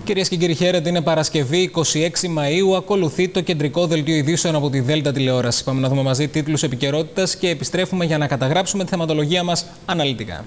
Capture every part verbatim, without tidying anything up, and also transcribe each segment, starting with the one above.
Κυρίες και κύριοι, χαίρετε. Είναι Παρασκευή, εικοστή έκτη Μαΐου. Ακολουθεί το κεντρικό δελτίο ειδήσεων από τη Δέλτα Τηλεόραση. Πάμε να δούμε μαζί τίτλους επικαιρότητας και επιστρέφουμε για να καταγράψουμε τη θεματολογία μας αναλυτικά.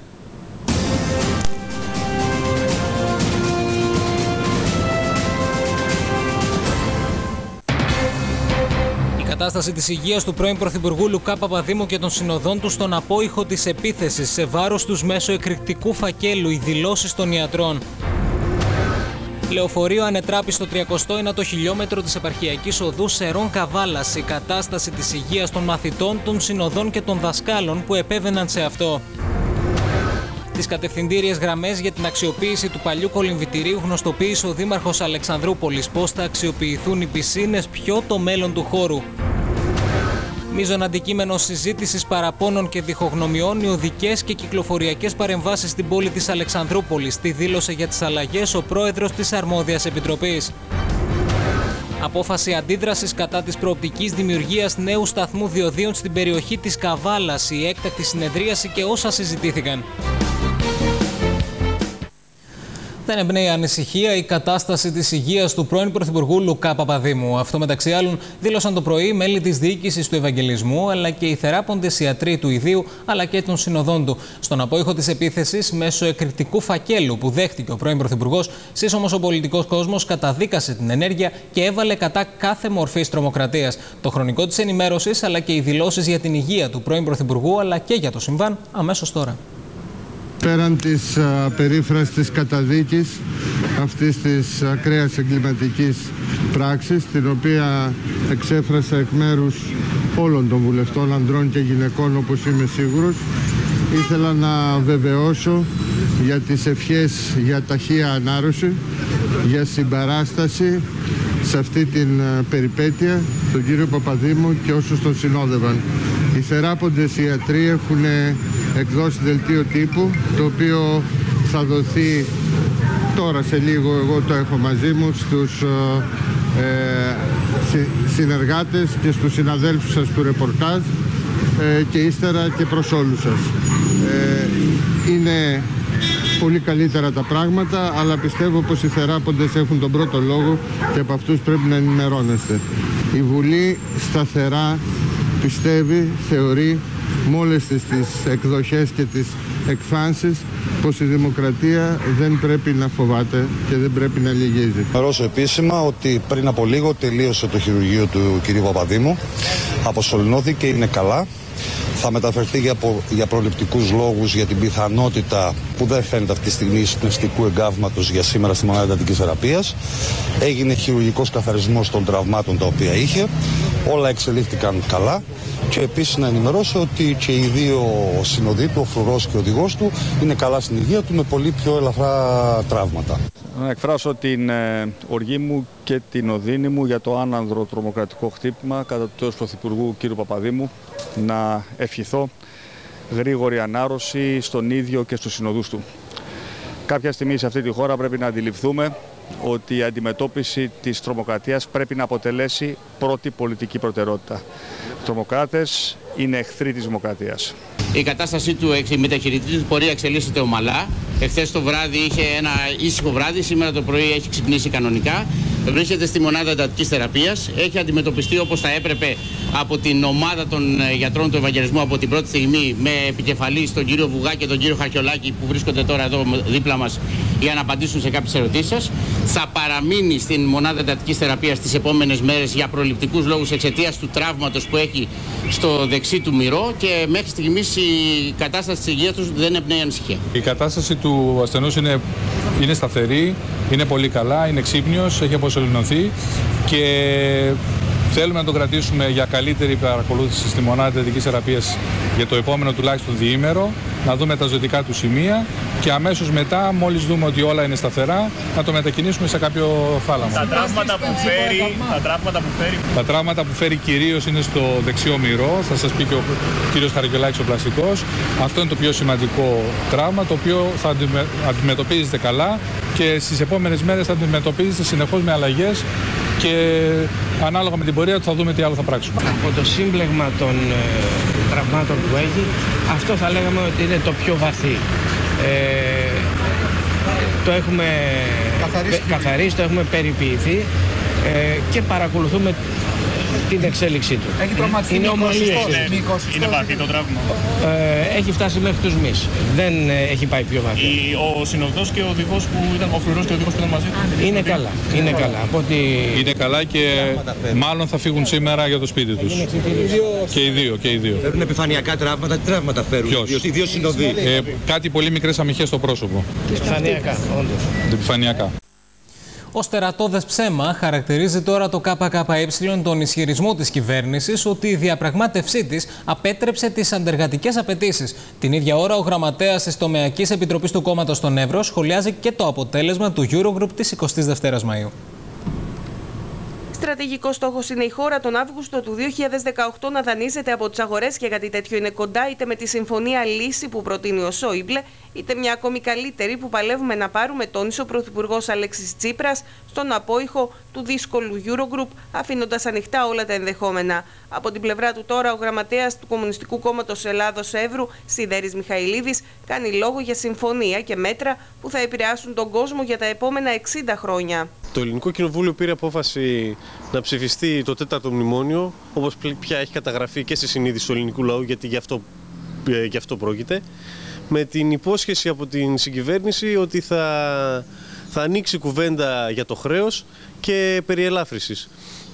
Η κατάσταση της υγείας του πρώην Πρωθυπουργού Λουκά Παπαδήμου και των συνοδών του στον απόϊχο της επίθεσης σε βάρος τους μέσω εκρηκτικού φακέλου, οι δηλώσεις των ιατρών. Λεωφορείο ανετράπη στο τριακοστό ένατο χιλιόμετρο της επαρχιακής οδού Σερών Καβάλας. Η κατάσταση της υγείας των μαθητών, των συνοδών και των δασκάλων που επέβαιναν σε αυτό. Τις κατευθυντήριες γραμμές για την αξιοποίηση του παλιού κολυμβητηρίου γνωστοποίησε ο Δήμαρχος Αλεξανδρούπολης. Πώς θα αξιοποιηθούν οι πισίνες, ποιο το μέλλον του χώρου. Μείζον αντικείμενο συζήτησης, παραπώνων και διχογνωμιών οι οδικές και κυκλοφοριακές παρεμβάσεις στην πόλη της Αλεξανδρούπολης. Τι δήλωσε για τις αλλαγές ο πρόεδρος της αρμόδιας επιτροπής. Απόφαση αντίδρασης κατά της προοπτικής δημιουργίας νέου σταθμού διοδίων στην περιοχή της Καβάλας, η έκτακτη συνεδρίαση και όσα συζητήθηκαν. Δεν εμπνέει ανησυχία η κατάσταση της υγείας του πρώην Πρωθυπουργού Λουκά Παπαδήμου. Αυτό μεταξύ άλλων δήλωσαν το πρωί μέλη της διοίκησης του Ευαγγελισμού, αλλά και οι θεράποντες ιατροί του ιδίου, αλλά και των συνοδών του. Στον απόϊχο της επίθεσης μέσω εκρηκτικού φακέλου που δέχτηκε ο πρώην Πρωθυπουργός, σύσσωμος ο πολιτικός κόσμος καταδίκασε την ενέργεια και έβαλε κατά κάθε μορφής τρομοκρατίας. Το χρονικό της ενημέρωσης, αλλά και οι δηλώσεις για την υγεία του πρώην Πρωθυπουργού, αλλά και για το συμβάν, αμέσως τώρα. Πέραν της α, περίφραστης καταδίκης αυτής της ακραίας εγκληματικής πράξης, την οποία εξέφρασα εκ μέρους όλων των βουλευτών, ανδρών και γυναικών, όπως είμαι σίγουρος, ήθελα να βεβαιώσω για τις ευχές για ταχεία ανάρρωση, για συμπαράσταση σε αυτή την α, περιπέτεια, τον κύριο Παπαδήμου και όσους τον συνόδευαν. Οι θεράποντες ιατροί έχουν εκδώσει δελτίο τύπου, το οποίο θα δοθεί τώρα σε λίγο, εγώ το έχω μαζί μου, στους ε, συνεργάτες και στους συναδέλφους σας του ρεπορτάζ ε, και ύστερα και προς όλους σας. Ε, είναι πολύ καλύτερα τα πράγματα, αλλά πιστεύω πως οι θεράποντες έχουν τον πρώτο λόγο και από αυτούς πρέπει να ενημερώνεστε. Η Βουλή σταθερά πιστεύει, θεωρεί με όλες τις, τις εκδοχές και τις εκφάνσεις πως η δημοκρατία δεν πρέπει να φοβάται και δεν πρέπει να λυγίζει. Ενημερώσω επίσημα ότι πριν από λίγο τελείωσε το χειρουργείο του κ. Παπαδήμου, αποσωληνώθηκε, είναι καλά. Θα μεταφερθεί για, προ, για προληπτικούς λόγους για την πιθανότητα που δεν φαίνεται αυτή τη στιγμή πνευστικού εγκάβματος για σήμερα στη μονάδα εντατικής θεραπείας. Έγινε χειρουργικός καθαρισμός των τραυμάτων τα οποία είχε. Όλα εξελίχθηκαν καλά. Και επίσης να ενημερώσω ότι και οι δύο συνοδοί του, ο φρουρός και ο οδηγός του, είναι καλά στην υγεία του με πολύ πιο ελαφρά τραύματα. Να εκφράσω την ε, οργή μου και την οδύνη μου για το άνανδρο τρομοκρατικό χτύπημα κατά του τέος Πρωθυπουργού κ. Παπαδήμου. Να ευχηθώ γρήγορη ανάρρωση στον ίδιο και στους συνοδούς του. Κάποια στιγμή σε αυτή τη χώρα πρέπει να αντιληφθούμε ότι η αντιμετώπιση της τρομοκρατίας πρέπει να αποτελέσει πρώτη πολιτική προτεραιότητα. Οι τρομοκράτες είναι εχθροί της δημοκρατίας. Η κατάστασή του, η μεταχειρητή του πορεία εξελίσσεται ομαλά. Εχθές το βράδυ είχε ένα ήσυχο βράδυ, σήμερα το πρωί έχει ξυπνήσει κανονικά. Βρίσκεται στη μονάδα εντατικής θεραπείας. Έχει αντιμετωπιστεί όπως θα έπρεπε από την ομάδα των γιατρών του Ευαγγελισμού από την πρώτη στιγμή, με επικεφαλής τον κύριο Βουγά και τον κύριο Χαρκιολάκη που βρίσκονται τώρα εδώ δίπλα μας για να απαντήσουν σε κάποιες ερωτήσεις σας. Θα παραμείνει στην μονάδα εντατικής θεραπείας τις επόμενες μέρες για προληπτικούς λόγους εξαιτίας του τραύματος που έχει στο δεξί του μυρό και μέχρι στιγμής η κατάσταση της υγείας του δεν εμπνέει ανησυχία. Η κατάσταση του ασθενούς είναι, είναι σταθερή, είναι πολύ καλά, είναι ξύπνιος, έχει αποσωληνωθεί και θέλουμε να τον κρατήσουμε για καλύτερη παρακολούθηση στη μονάδα εντατικής θεραπείας για το επόμενο τουλάχιστον διήμερο, να δούμε τα ζωτικά του σημεία και αμέσως μετά, μόλις δούμε ότι όλα είναι σταθερά, να το μετακινήσουμε σε κάποιο θάλαμο. Τα τραύματα που φέρει, τα τραύματα που φέρει. Τα τραύματα που φέρει κυρίως είναι στο δεξιό μυρό, θα σας πει και ο κύριος Χαρικιολάκης ο πλαστικός. Αυτό είναι το πιο σημαντικό τραύμα, το οποίο θα αντιμετωπίζεται καλά και στις επόμενες μέρες θα αντιμετωπίζεται συνεχώς με αλλαγές και ανάλογα με την πορεία του θα δούμε τι άλλο θα πράξουμε. Από το σύμπλεγμα των ε, τραυμάτων που έχει, αυτό θα λέγαμε ότι είναι το πιο βαθύ. Ε, το έχουμε καθαρίσει, το έχουμε περιποιηθεί ε, και παρακολουθούμε την εξέλιξή του. Έχει τραυματιστεί είναι ομαλή μήκος, είναι βαθύ το τραύμα. Ε, έχει φτάσει μέχρι τους μυς. Δεν ε, έχει πάει πιο βαθύ. Ο συνοδός και ο οδηγός που ήταν, ο φρουρός και ο οδηγός που ήταν μαζί του. Είναι καλά, είναι καλά. Από ότι... Είναι καλά και μάλλον θα φύγουν σήμερα για το σπίτι τους. Και οι δύο, και οι δύο. Φέρουν επιφανειακά τραύματα, τι τραύματα φέρουν? Ποιος? Οι δύο συνοδοί. Ε, κάτι πολύ μικρές αμυχές στο πρόσωπο. Επιφανειακά, όντως. Επιφανειακά. Ως τερατώδες ψέμα χαρακτηρίζει τώρα το ΚΚΕ τον ισχυρισμό της κυβέρνησης ότι η διαπραγμάτευσή της απέτρεψε τις αντεργατικές απαιτήσεις. Την ίδια ώρα, ο γραμματέας της Τομεακής Επιτροπής του Κόμματος στον Εύρο σχολιάζει και το αποτέλεσμα του Eurogroup της εικοστής δεύτερης Μαΐου. Στρατηγικός στόχος είναι η χώρα τον Αύγουστο του δύο χιλιάδες δεκαοκτώ να δανείζεται από τις αγορές και κάτι τέτοιο είναι κοντά είτε με τη συμφωνία λύση που προτείνει ο Σόιμπλε, είτε μια ακόμη καλύτερη που παλεύουμε να πάρουμε, τόνισε ο Πρωθυπουργός Αλέξης Τσίπρας στον απόϊχο του δύσκολου Eurogroup, αφήνοντας ανοιχτά όλα τα ενδεχόμενα. Από την πλευρά του τώρα, ο γραμματέας του Κομμουνιστικού Κόμματος Ελλάδος Εύρου, Σιδέρης Μιχαηλίδης, κάνει λόγο για συμφωνία και μέτρα που θα επηρεάσουν τον κόσμο για τα επόμενα εξήντα χρόνια. Το Ελληνικό Κοινοβούλιο πήρε απόφαση να ψηφιστεί το τέταρτο μνημόνιο, όπως πια έχει καταγραφεί και στη συνείδηση του ελληνικού λαού, γιατί γι' αυτό, γι' αυτό πρόκειται, με την υπόσχεση από την συγκυβέρνηση ότι θα, θα ανοίξει κουβέντα για το χρέος και περί ελάφρυσης.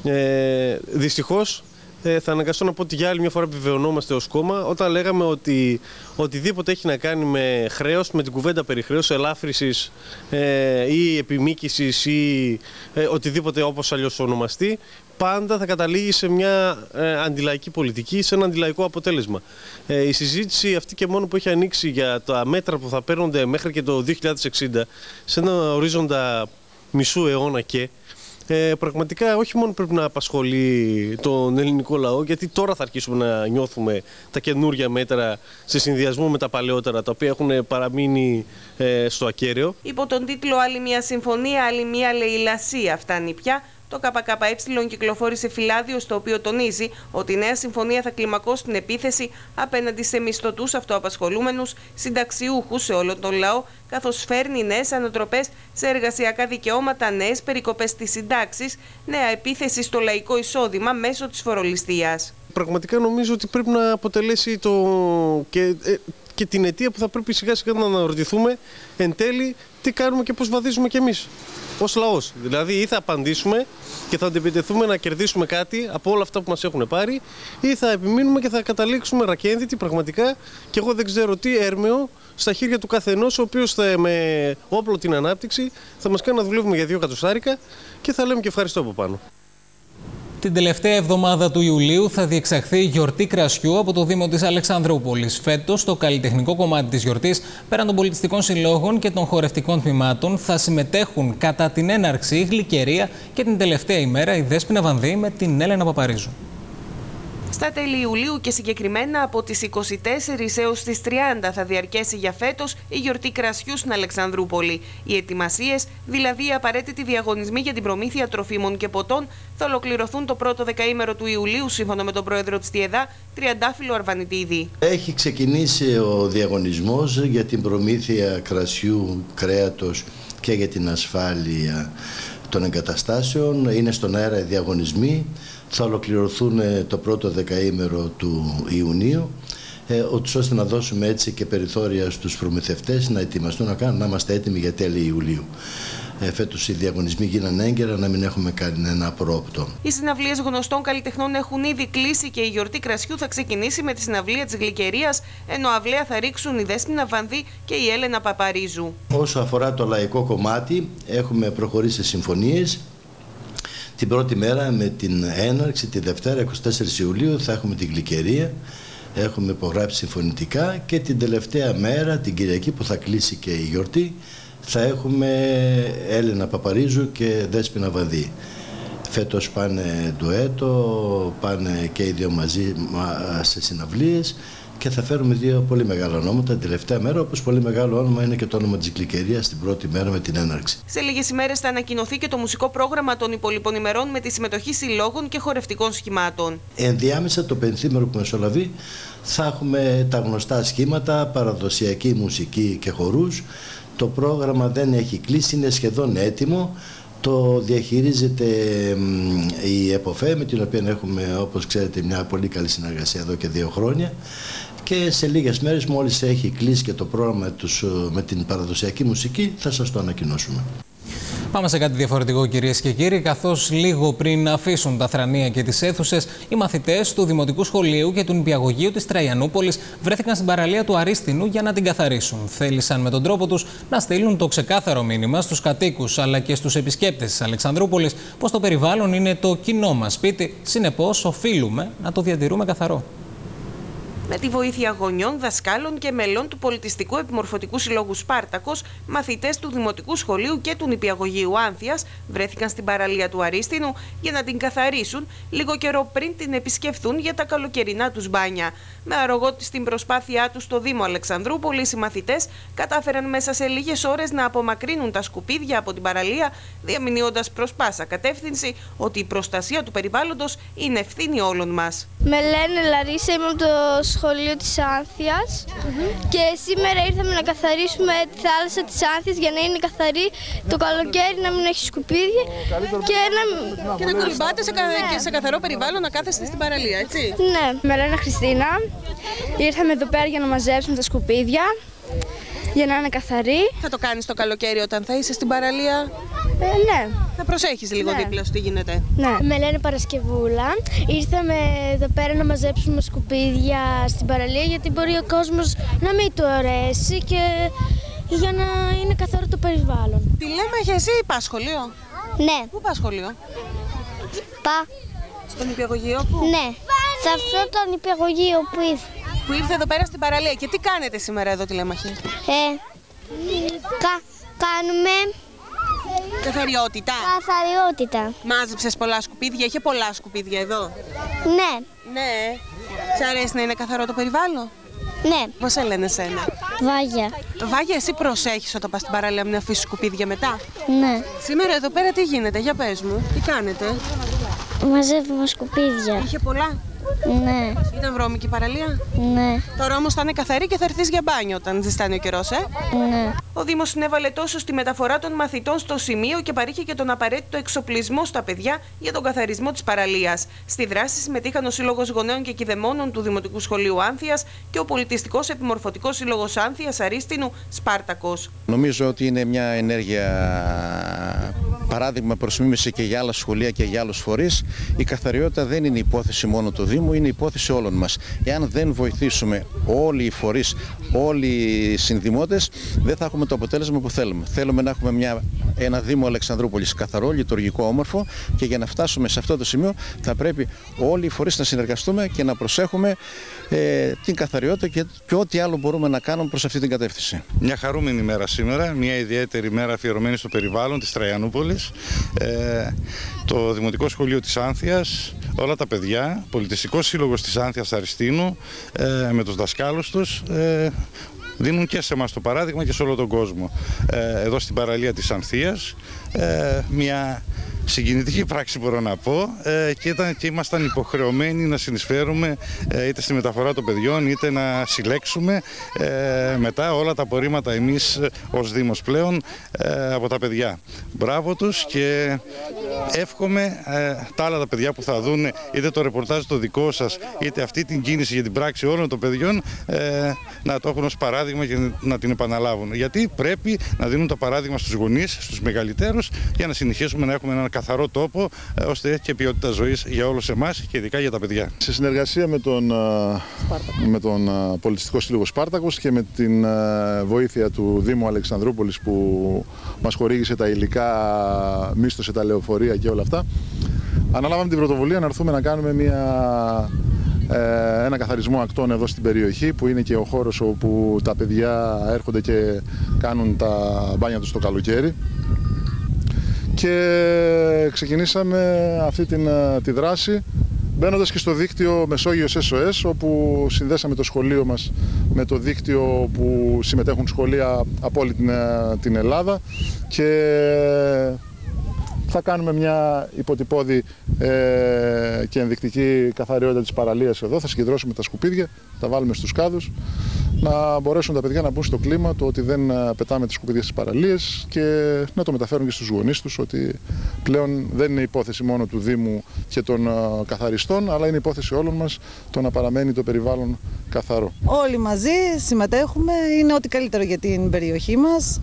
Ε, δυστυχώς, ε, θα αναγκαστώ να πω ότι για άλλη μια φορά επιβεβαιωνόμαστε ως κόμμα όταν λέγαμε ότι οτιδήποτε έχει να κάνει με χρέος, με την κουβέντα περί χρέους, ελάφρυσης ε, ή επιμήκυσης ή ε, οτιδήποτε όπως αλλιώς ονομαστεί, πάντα θα καταλήγει σε μια ε, αντιλαϊκή πολιτική, σε ένα αντιλαϊκό αποτέλεσμα. Ε, η συζήτηση αυτή και μόνο που έχει ανοίξει για τα μέτρα που θα παίρνονται μέχρι και το δύο χιλιάδες εξήντα, σε ένα ορίζοντα μισού αιώνα και, Ε, πραγματικά όχι μόνο πρέπει να απασχολεί τον ελληνικό λαό, γιατί τώρα θα αρχίσουμε να νιώθουμε τα καινούργια μέτρα σε συνδυασμό με τα παλαιότερα, τα οποία έχουν παραμείνει ε, στο ακέραιο. Υπό τον τίτλο «Άλλη μια συμφωνία, άλλη μια λαιλασία» φτάνει πια. Το ΚΚΕ κυκλοφόρησε φυλάδιο στο οποίο τονίζει ότι η νέα συμφωνία θα κλιμακώσει την επίθεση απέναντι σε μισθωτούς αυτοαπασχολούμενους, συνταξιούχους σε όλο τον λαό, καθώς φέρνει νέες ανατροπές σε εργασιακά δικαιώματα, νέες περικοπές στις συντάξεις, νέα επίθεση στο λαϊκό εισόδημα μέσω της φορολιστίας. Πραγματικά νομίζω ότι πρέπει να αποτελέσει το... και, ε, και την αιτία που θα πρέπει σιγά σιγά να αναρωτηθούμε εν τέλει τι κάνουμε και πώς βαδίζουμε κι εμείς ως λαός. Δηλαδή ή θα απαντήσουμε και θα αντιπιτεθούμε να κερδίσουμε κάτι από όλα αυτά που μας έχουν πάρει, ή θα επιμείνουμε και θα καταλήξουμε ρακένδυτοι πραγματικά, και εγώ δεν ξέρω τι, έρμεο στα χέρια του καθενός, ο οποίος θα, με όπλο την ανάπτυξη θα μας κάνει να δουλεύουμε για δύο εκατοστάρικα και θα λέμε και ευχαριστώ από πάνω. Την τελευταία εβδομάδα του Ιουλίου θα διεξαχθεί η γιορτή κρασιού από το Δήμο της Αλεξανδρούπολης. Φέτος, στο καλλιτεχνικό κομμάτι της γιορτής, πέραν των πολιτιστικών συλλόγων και των χορευτικών τμήματων, θα συμμετέχουν κατά την έναρξη η Γλυκερία και την τελευταία ημέρα η Δέσποινα Βανδύ με την Έλενα Παπαρίζου. Στα τέλη Ιουλίου και συγκεκριμένα από τις είκοσι τέσσερις έως τις τριάντα θα διαρκέσει για φέτος η γιορτή κρασιού στην Αλεξανδρούπολη. Οι ετοιμασίες, δηλαδή οι απαραίτητοι διαγωνισμοί για την προμήθεια τροφίμων και ποτών, θα ολοκληρωθούν το πρώτο δεκαήμερο του Ιουλίου, σύμφωνα με τον πρόεδρο της ΤΙΕΔΑ, Τριαντάφυλλο Αρβανιτίδη. Έχει ξεκινήσει ο διαγωνισμός για την προμήθεια κρασιού, κρέατος και για την ασφάλεια των εγκαταστάσεων. Είναι στον αέρα οι διαγωνισμοί. Θα ολοκληρωθούν το πρώτο δεκαήμερο του Ιουνίου, ε, ώστε να δώσουμε έτσι και περιθώρια στους προμηθευτές να ετοιμαστούν, να, κάνουν, να είμαστε έτοιμοι για τέλη Ιουλίου. Ε, φέτος οι διαγωνισμοί γίνανε έγκαιρα, να μην έχουμε κανένα απρόοπτο. Οι συναυλίες γνωστών καλλιτεχνών έχουν ήδη κλείσει και η γιορτή κρασιού θα ξεκινήσει με τη συναυλία της Γλυκερίας, ενώ αυλαία θα ρίξουν η Δέσποινα Βανδύ και η Έλενα Παπαρίζου. Όσο αφορά το λαϊκό κομμάτι, έχουμε προχωρήσει σε συμφωνίες. Την πρώτη μέρα με την έναρξη, τη Δευτέρα εικοστή τέταρτη Ιουλίου, θα έχουμε την Γλυκερία, έχουμε υπογράψει συμφωνητικά, και την τελευταία μέρα, την Κυριακή που θα κλείσει και η γιορτή, θα έχουμε Έλενα Παπαρίζου και Δέσποινα Βανδύ. Φέτος πάνε ντουέτο, πάνε και οι δύο μαζί σε συναυλίες και θα φέρουμε δύο πολύ μεγάλα ονόματα την τελευταία μέρα, όπως πολύ μεγάλο όνομα είναι και το όνομα της Γλυκερίας την πρώτη μέρα με την έναρξη. Σε λίγες ημέρες θα ανακοινωθεί και το μουσικό πρόγραμμα των υπολοιπών ημερών με τη συμμετοχή συλλόγων και χορευτικών σχημάτων. Ενδιάμεσα το πενθήμερο που μεσολαβεί θα έχουμε τα γνωστά σχήματα, παραδοσιακή μουσική και χορούς, Το πρόγραμμα δεν έχει κλείσει, είναι σχεδόν έτοιμο. Το διαχειρίζεται η ΕΠΟΦΕ, με την οποία έχουμε, όπως ξέρετε, μια πολύ καλή συνεργασία εδώ και δύο χρόνια. Και σε λίγες μέρες, μόλις έχει κλείσει και το πρόγραμμα τους με την παραδοσιακή μουσική, θα σας το ανακοινώσουμε. Πάμε σε κάτι διαφορετικό, κυρίες και κύριοι. Καθώς λίγο πριν αφήσουν τα θρανία και τις αίθουσες, οι μαθητές του Δημοτικού Σχολείου και του Νηπιαγωγείου της Τραϊανούπολης βρέθηκαν στην παραλία του Αρίστινου για να την καθαρίσουν. Θέλησαν με τον τρόπο τους να στείλουν το ξεκάθαρο μήνυμα στους κατοίκους αλλά και στους επισκέπτες της Αλεξανδρούπολης πως το περιβάλλον είναι το κοινό μας σπίτι, συνεπώς οφείλουμε να το διατηρούμε καθαρό. Με τη βοήθεια γονιών, δασκάλων και μελών του Πολιτιστικού Επιμορφωτικού Συλλόγου Σπάρτακος, μαθητές του Δημοτικού Σχολείου και του Νηπιαγωγείου Άνθειας βρέθηκαν στην παραλία του Αρίστινου για να την καθαρίσουν λίγο καιρό πριν την επισκεφθούν για τα καλοκαιρινά τους μπάνια. Με αρρωγό στην προσπάθειά τους στο Δήμο Αλεξανδρούπολης, οι μαθητές κατάφεραν μέσα σε λίγες ώρες να απομακρύνουν τα σκουπίδια από την παραλία, διαμηνύοντας προς πάσα κατεύθυνση ότι η προστασία του περιβάλλοντος είναι ευθύνη όλων μας. Με λένε Λαρίσα, είμαι από το σχολείο της Άνθειας mm-hmm. και σήμερα ήρθαμε να καθαρίσουμε τη θάλασσα της Άνθειας για να είναι καθαρή το καλοκαίρι, να μην έχει σκουπίδια και να, και να κολυμπάτε σε, κα... ναι. σε καθαρό περιβάλλον, να κάθεστε στην παραλία, έτσι. Ναι, με λένε Χριστίνα, ήρθαμε εδώ πέρα για να μαζέψουμε τα σκουπίδια, για να είναι καθαρή. Θα το κάνεις το καλοκαίρι όταν θα είσαι στην παραλία? Ε, ναι. Θα προσέχεις λίγο ναι. δίπλα σου τι γίνεται. Ναι. Με λένε Παρασκευούλα. Ήρθαμε εδώ πέρα να μαζέψουμε σκουπίδια στην παραλία γιατί μπορεί ο κόσμος να μην του αρέσει και για να είναι καθαρό το περιβάλλον. Τι λέμε, έχει εσύ πας σχολείο? Ναι. Πού πας σχολείο? Πα. Στο νηπιαγωγείο που? Ναι. Σε αυτό το νηπιαγωγείο που ήρθε. Που ήρθε εδώ πέρα στην παραλία. Και τι κάνετε σήμερα εδώ, Τηλέμαχη? Ε, κα, κάνουμε... Καθαριότητα. Καθαριότητα. Μάζεψες πολλά σκουπίδια, είχε πολλά σκουπίδια εδώ? Ναι. Ναι. Σ' αρέσει να είναι καθαρό το περιβάλλον? Ναι. Πώς σε λένε εσένα? Βάγια. Βάγια, εσύ προσέχεις όταν πας στην παραλία να αφήσεις σκουπίδια μετά? Ναι. Σήμερα εδώ πέρα τι γίνεται, για πες μου, τι κάνετε? Μαζεύουμε σκουπίδια. Είχε πολλά? Ναι. Ήταν βρώμικη η παραλία? Ναι. Τώρα όμως θα είναι καθαρή και θα έρθεις για μπάνιο όταν ζεστάνει ο καιρός, ε? Ναι. Ο Δήμος συνέβαλε τόσο στη μεταφορά των μαθητών στο σημείο και παρήχε και τον απαραίτητο εξοπλισμό στα παιδιά για τον καθαρισμό της παραλίας. Στη δράση συμμετείχαν ο Σύλλογος Γονέων και Κηδεμόνων του Δημοτικού Σχολείου Άνθειας και ο Πολιτιστικός Επιμορφωτικός Σύλλογος Άνθειας Αρίστινου Σπάρτακος. Νομίζω ότι είναι μια ενέργεια παράδειγμα προς μίμηση και για άλλα σχολεία και για άλλους φορείς. Η καθαριότητα δεν είναι υπόθεση μόνο του Δήμου, είναι υπόθεση όλων μας. Εάν δεν βοηθήσουμε όλοι οι φορείς, όλοι οι συνδημότες, δεν θα έχουμε το αποτέλεσμα που θέλουμε. Θέλουμε να έχουμε μια, ένα Δήμο Αλεξανδρούπολης καθαρό, λειτουργικό, όμορφο και για να φτάσουμε σε αυτό το σημείο θα πρέπει όλοι οι φορείς να συνεργαστούμε και να προσέχουμε ε, την καθαριότητα και, και ό,τι άλλο μπορούμε να κάνουμε προς αυτή την κατεύθυνση. Μια χαρούμενη μέρα σήμερα, μια ιδιαίτερη μέρα αφιερωμένη στο περιβάλλον της Τραϊανούπολης. Ε, το Δημοτικό Σχολείο της Άνθειας, όλα τα παιδιά, Πολιτιστικός Σύλλογος της Άνθειας Αριστίνου ε, με τους δασκάλους τους ε, δίνουν και σε εμάς το παράδειγμα και σε όλο τον κόσμο. Ε, εδώ στην παραλία της Ανθείας, ε, μια συγκινητική πράξη μπορώ να πω ε, και, ήταν, και ήμασταν υποχρεωμένοι να συνεισφέρουμε ε, είτε στη μεταφορά των παιδιών είτε να συλλέξουμε ε, μετά όλα τα απορρίμματα εμείς ε, ως Δήμος πλέον ε, από τα παιδιά. Μπράβο τους και εύχομαι ε, τα άλλα τα παιδιά που θα δουν είτε το ρεπορτάζ το δικό σας είτε αυτή την κίνηση για την πράξη όλων των παιδιών ε, να το έχουν ως παράδειγμα και να την επαναλάβουν. Γιατί πρέπει να δίνουν το παράδειγμα στους γονείς, στους μεγαλύτερους για να συνεχίσουμε να έχουμε έναν καθαρό τόπο ώστε και ποιότητα ζωής για όλους εμάς και ειδικά για τα παιδιά. Σε συνεργασία με τον, με τον Πολιτιστικό Σύλλογο Σπάρτακος και με την βοήθεια του Δήμου Αλεξανδρούπολης που μας χορήγησε τα υλικά, μίσθωσε τα λεωφορεία και όλα αυτά, αναλάβαμε την πρωτοβουλία να έρθουμε να κάνουμε μια, ένα καθαρισμό ακτών εδώ στην περιοχή που είναι και ο χώρος όπου τα παιδιά έρχονται και κάνουν τα μπάνια τους το καλοκαίρι. Και ξεκινήσαμε αυτή την, τη δράση μπαίνοντας και στο δίκτυο Μεσόγειος ες ο ες, όπου συνδέσαμε το σχολείο μας με το δίκτυο που συμμετέχουν σχολεία από όλη την, την Ελλάδα και θα κάνουμε μια υποτυπώδη ε, και ενδεικτική καθαριότητα της παραλίας εδώ. Θα συγκεντρώσουμε τα σκουπίδια, τα βάλουμε στους κάδους να μπορέσουν τα παιδιά να μπουν στο κλίμα το ότι δεν πετάμε τις σκουπίδια στις παραλίες και να το μεταφέρουν και στους γονείς τους ότι πλέον δεν είναι υπόθεση μόνο του Δήμου και των καθαριστών, αλλά είναι υπόθεση όλων μας το να παραμένει το περιβάλλον καθαρό. Όλοι μαζί συμμετέχουμε, είναι ό,τι καλύτερο για την περιοχή μας.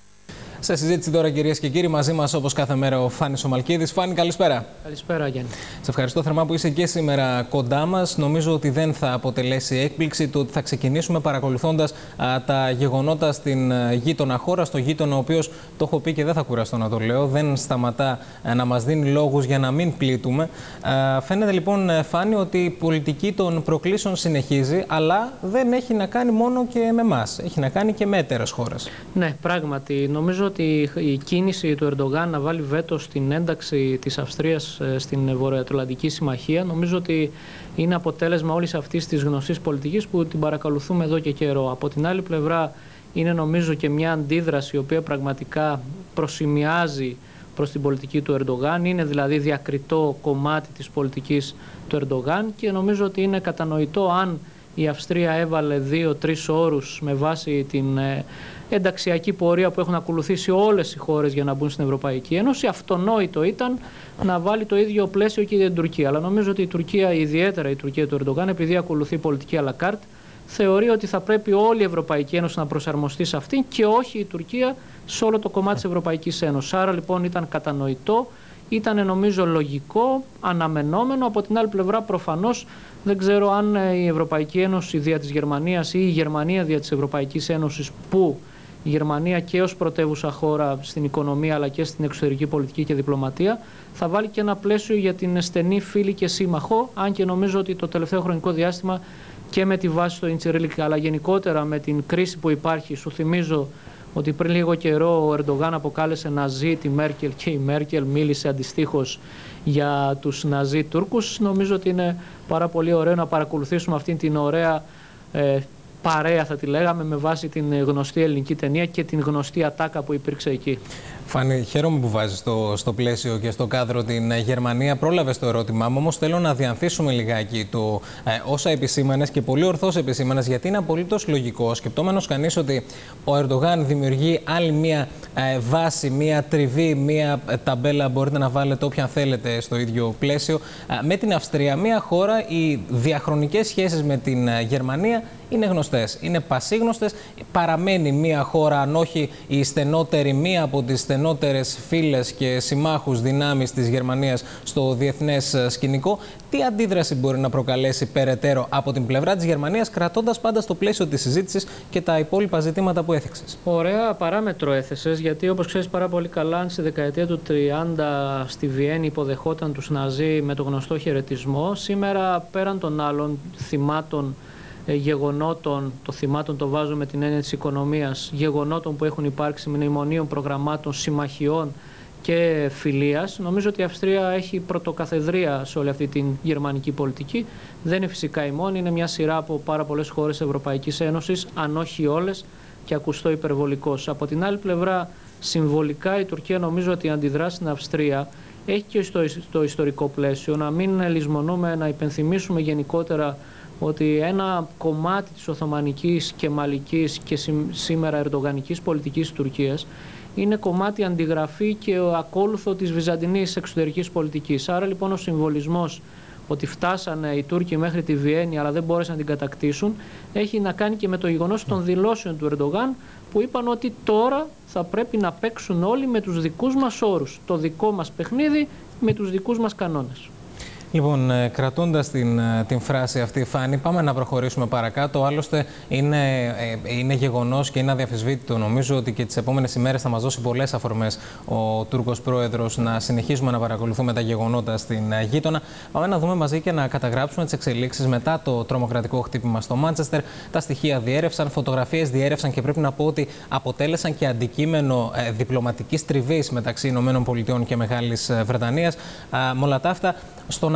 Σε συζήτηση τώρα, κυρίες και κύριοι, μαζί μας όπως κάθε μέρα ο Φάνης Ομαλκίδης. Φάνη, καλησπέρα. Καλησπέρα, Γιάννη. Σε ευχαριστώ θερμά που είσαι και σήμερα κοντά μας. Νομίζω ότι δεν θα αποτελέσει έκπληξη το ότι θα ξεκινήσουμε παρακολουθώντας α, τα γεγονότα στην α, γείτονα χώρα, στο γείτονα ο οποίος, το έχω πει και δεν θα κουραστώ να το λέω, δεν σταματά α, να μας δίνει λόγους για να μην πλήττουμε. Α, φαίνεται λοιπόν, Φάνη, ότι η πολιτική των προκλήσεων συνεχίζει, αλλά δεν έχει να κάνει μόνο και με εμάς. Έχει να κάνει και με εταίρες χώρες. Ναι, πράγματι. Νομίζω ότι η κίνηση του Ερντογάν να βάλει βέτο στην ένταξη της Αυστρίας στην Βορειοατλαντική Συμμαχία, νομίζω ότι είναι αποτέλεσμα όλης αυτής της γνωστής πολιτικής που την παρακολουθούμε εδώ και καιρό. Από την άλλη πλευρά είναι νομίζω και μια αντίδραση η οποία πραγματικά προσημιάζει προς την πολιτική του Ερντογάν, είναι δηλαδή διακριτό κομμάτι της πολιτικής του Ερντογάν και νομίζω ότι είναι κατανοητό αν η Αυστρία έβαλε δύο-τρεις όρους με βάση την ενταξιακή πορεία που έχουν ακολουθήσει όλες οι χώρες για να μπουν στην Ευρωπαϊκή Ένωση. Αυτονόητο ήταν να βάλει το ίδιο πλαίσιο και για την Τουρκία. Αλλά νομίζω ότι η Τουρκία, ιδιαίτερα η Τουρκία του Ερντογάν, επειδή ακολουθεί πολιτική à la carte, θεωρεί ότι θα πρέπει όλη η Ευρωπαϊκή Ένωση να προσαρμοστεί σε αυτήν και όχι η Τουρκία σε όλο το κομμάτι της Ευρωπαϊκής Ένωσης. Άρα λοιπόν ήταν κατανοητό, ήταν νομίζω λογικό, αναμενόμενο. Από την άλλη πλευρά προφανώς δεν ξέρω αν η Ευρωπαϊκή Ένωση δια της Γερμανίας ή η Γερμανία δια της Ευρωπαϊκής Ένωσης, που η Γερμανία και ως πρωτεύουσα χώρα στην οικονομία αλλά και στην εξωτερική πολιτική και διπλωματία, θα βάλει και ένα πλαίσιο για την στενή φίλη και σύμμαχο, αν και νομίζω ότι το τελευταίο χρονικό διάστημα και με τη βάση στο Ιντσιρίλικ αλλά γενικότερα με την κρίση που υπάρχει, σου θυμίζω ότι πριν λίγο καιρό ο Ερντογάν αποκάλεσε Ναζί τη Μέρκελ και η Μέρκελ μίλησε αντιστοίχως για τους Ναζί Τούρκους. Νομίζω ότι είναι πάρα πολύ ωραίο να παρακολουθήσουμε αυτήν την ωραία ε, παρέα, θα τη λέγαμε, με βάση την γνωστή ελληνική ταινία και την γνωστή ατάκα που υπήρξε εκεί. Φάνη, χαίρομαι που βάζεις στο, στο πλαίσιο και στο κάδρο την Γερμανία. Πρόλαβες το ερώτημά μου, όμως θέλω να διανθίσουμε λιγάκι το ε, όσα επισήμανες και πολύ ορθώς επισήμανες, γιατί είναι απολύτως λογικό. Σκεπτόμενος κανείς ότι ο Ερντογάν δημιουργεί άλλη μία ε, βάση, μία τριβή, μία ε, ταμπέλα, μπορείτε να βάλετε όποια θέλετε στο ίδιο πλαίσιο, ε, με την Αυστρία, μία χώρα, οι διαχρονικές σχέσεις με την ε, Γερμανία είναι γνωστές, είναι πασίγνωστες. Παραμένει μία χώρα, αν όχι η στενότερη, μία από τις στενότερες φίλες και συμμάχους δυνάμεις της Γερμανίας στο διεθνές σκηνικό. Τι αντίδραση μπορεί να προκαλέσει περαιτέρω από την πλευρά της Γερμανίας, κρατώντας πάντα στο πλαίσιο της συζήτησης και τα υπόλοιπα ζητήματα που έθιξες? Ωραία παράμετρο έθεσες, γιατί όπως ξέρεις πάρα πολύ καλά, αν στη δεκαετία του τριάντα στη Βιέννη υποδεχόταν τους Ναζί με το γνωστό χαιρετισμό, σήμερα πέραν των άλλων θυμάτων, γεγονότων, το θυμάτων το βάζω με την έννοια της οικονομίας, γεγονότων που έχουν υπάρξει, μνημονίων, προγραμμάτων, συμμαχιών και φιλίας, νομίζω ότι η Αυστρία έχει πρωτοκαθεδρία σε όλη αυτή την γερμανική πολιτική. Δεν είναι φυσικά η μόνη, είναι μια σειρά από πάρα πολλές χώρες Ευρωπαϊκής Ένωσης, αν όχι όλες, και ακουστώ υπερβολικός. Από την άλλη πλευρά, συμβολικά η Τουρκία νομίζω ότι αντιδρά στην Αυστρία, έχει και στο, στο ιστορικό πλαίσιο, να μην λησμονούμε, να υπενθυμίσουμε γενικότερα ότι ένα κομμάτι της Οθωμανικής και Μαλικής και σήμερα ερντογανικής πολιτικής της Τουρκίας είναι κομμάτι αντιγραφή και ακόλουθο της βυζαντινής εξωτερικής πολιτικής. Άρα λοιπόν ο συμβολισμός ότι φτάσανε οι Τούρκοι μέχρι τη Βιέννη αλλά δεν μπόρεσαν να την κατακτήσουν έχει να κάνει και με το γεγονός των δηλώσεων του Ερντογάν, που είπαν ότι τώρα θα πρέπει να παίξουν όλοι με τους δικούς μας όρους, το δικό μας παιχνίδι με τους δικούς μας κανόνες. Λοιπόν, κρατώντας την, την φράση αυτή, Φάνη, πάμε να προχωρήσουμε παρακάτω. Άλλωστε, είναι, είναι γεγονός και είναι αδιαφυσβήτητο. Νομίζω ότι και τις επόμενες ημέρες θα μας δώσει πολλές αφορμές ο Τούρκος πρόεδρος να συνεχίσουμε να παρακολουθούμε τα γεγονότα στην γείτονα. Πάμε να δούμε μαζί και να καταγράψουμε τις εξελίξεις μετά το τρομοκρατικό χτύπημα στο Μάντσεστερ. Τα στοιχεία διέρευσαν, φωτογραφίες διέρευσαν και πρέπει να πω ότι αποτέλεσαν και αντικείμενο ε, διπλωματικής τριβής μεταξύ ΗΠΑ και Μεγάλης Βρετανίας. Με όλα τα αυτά, στον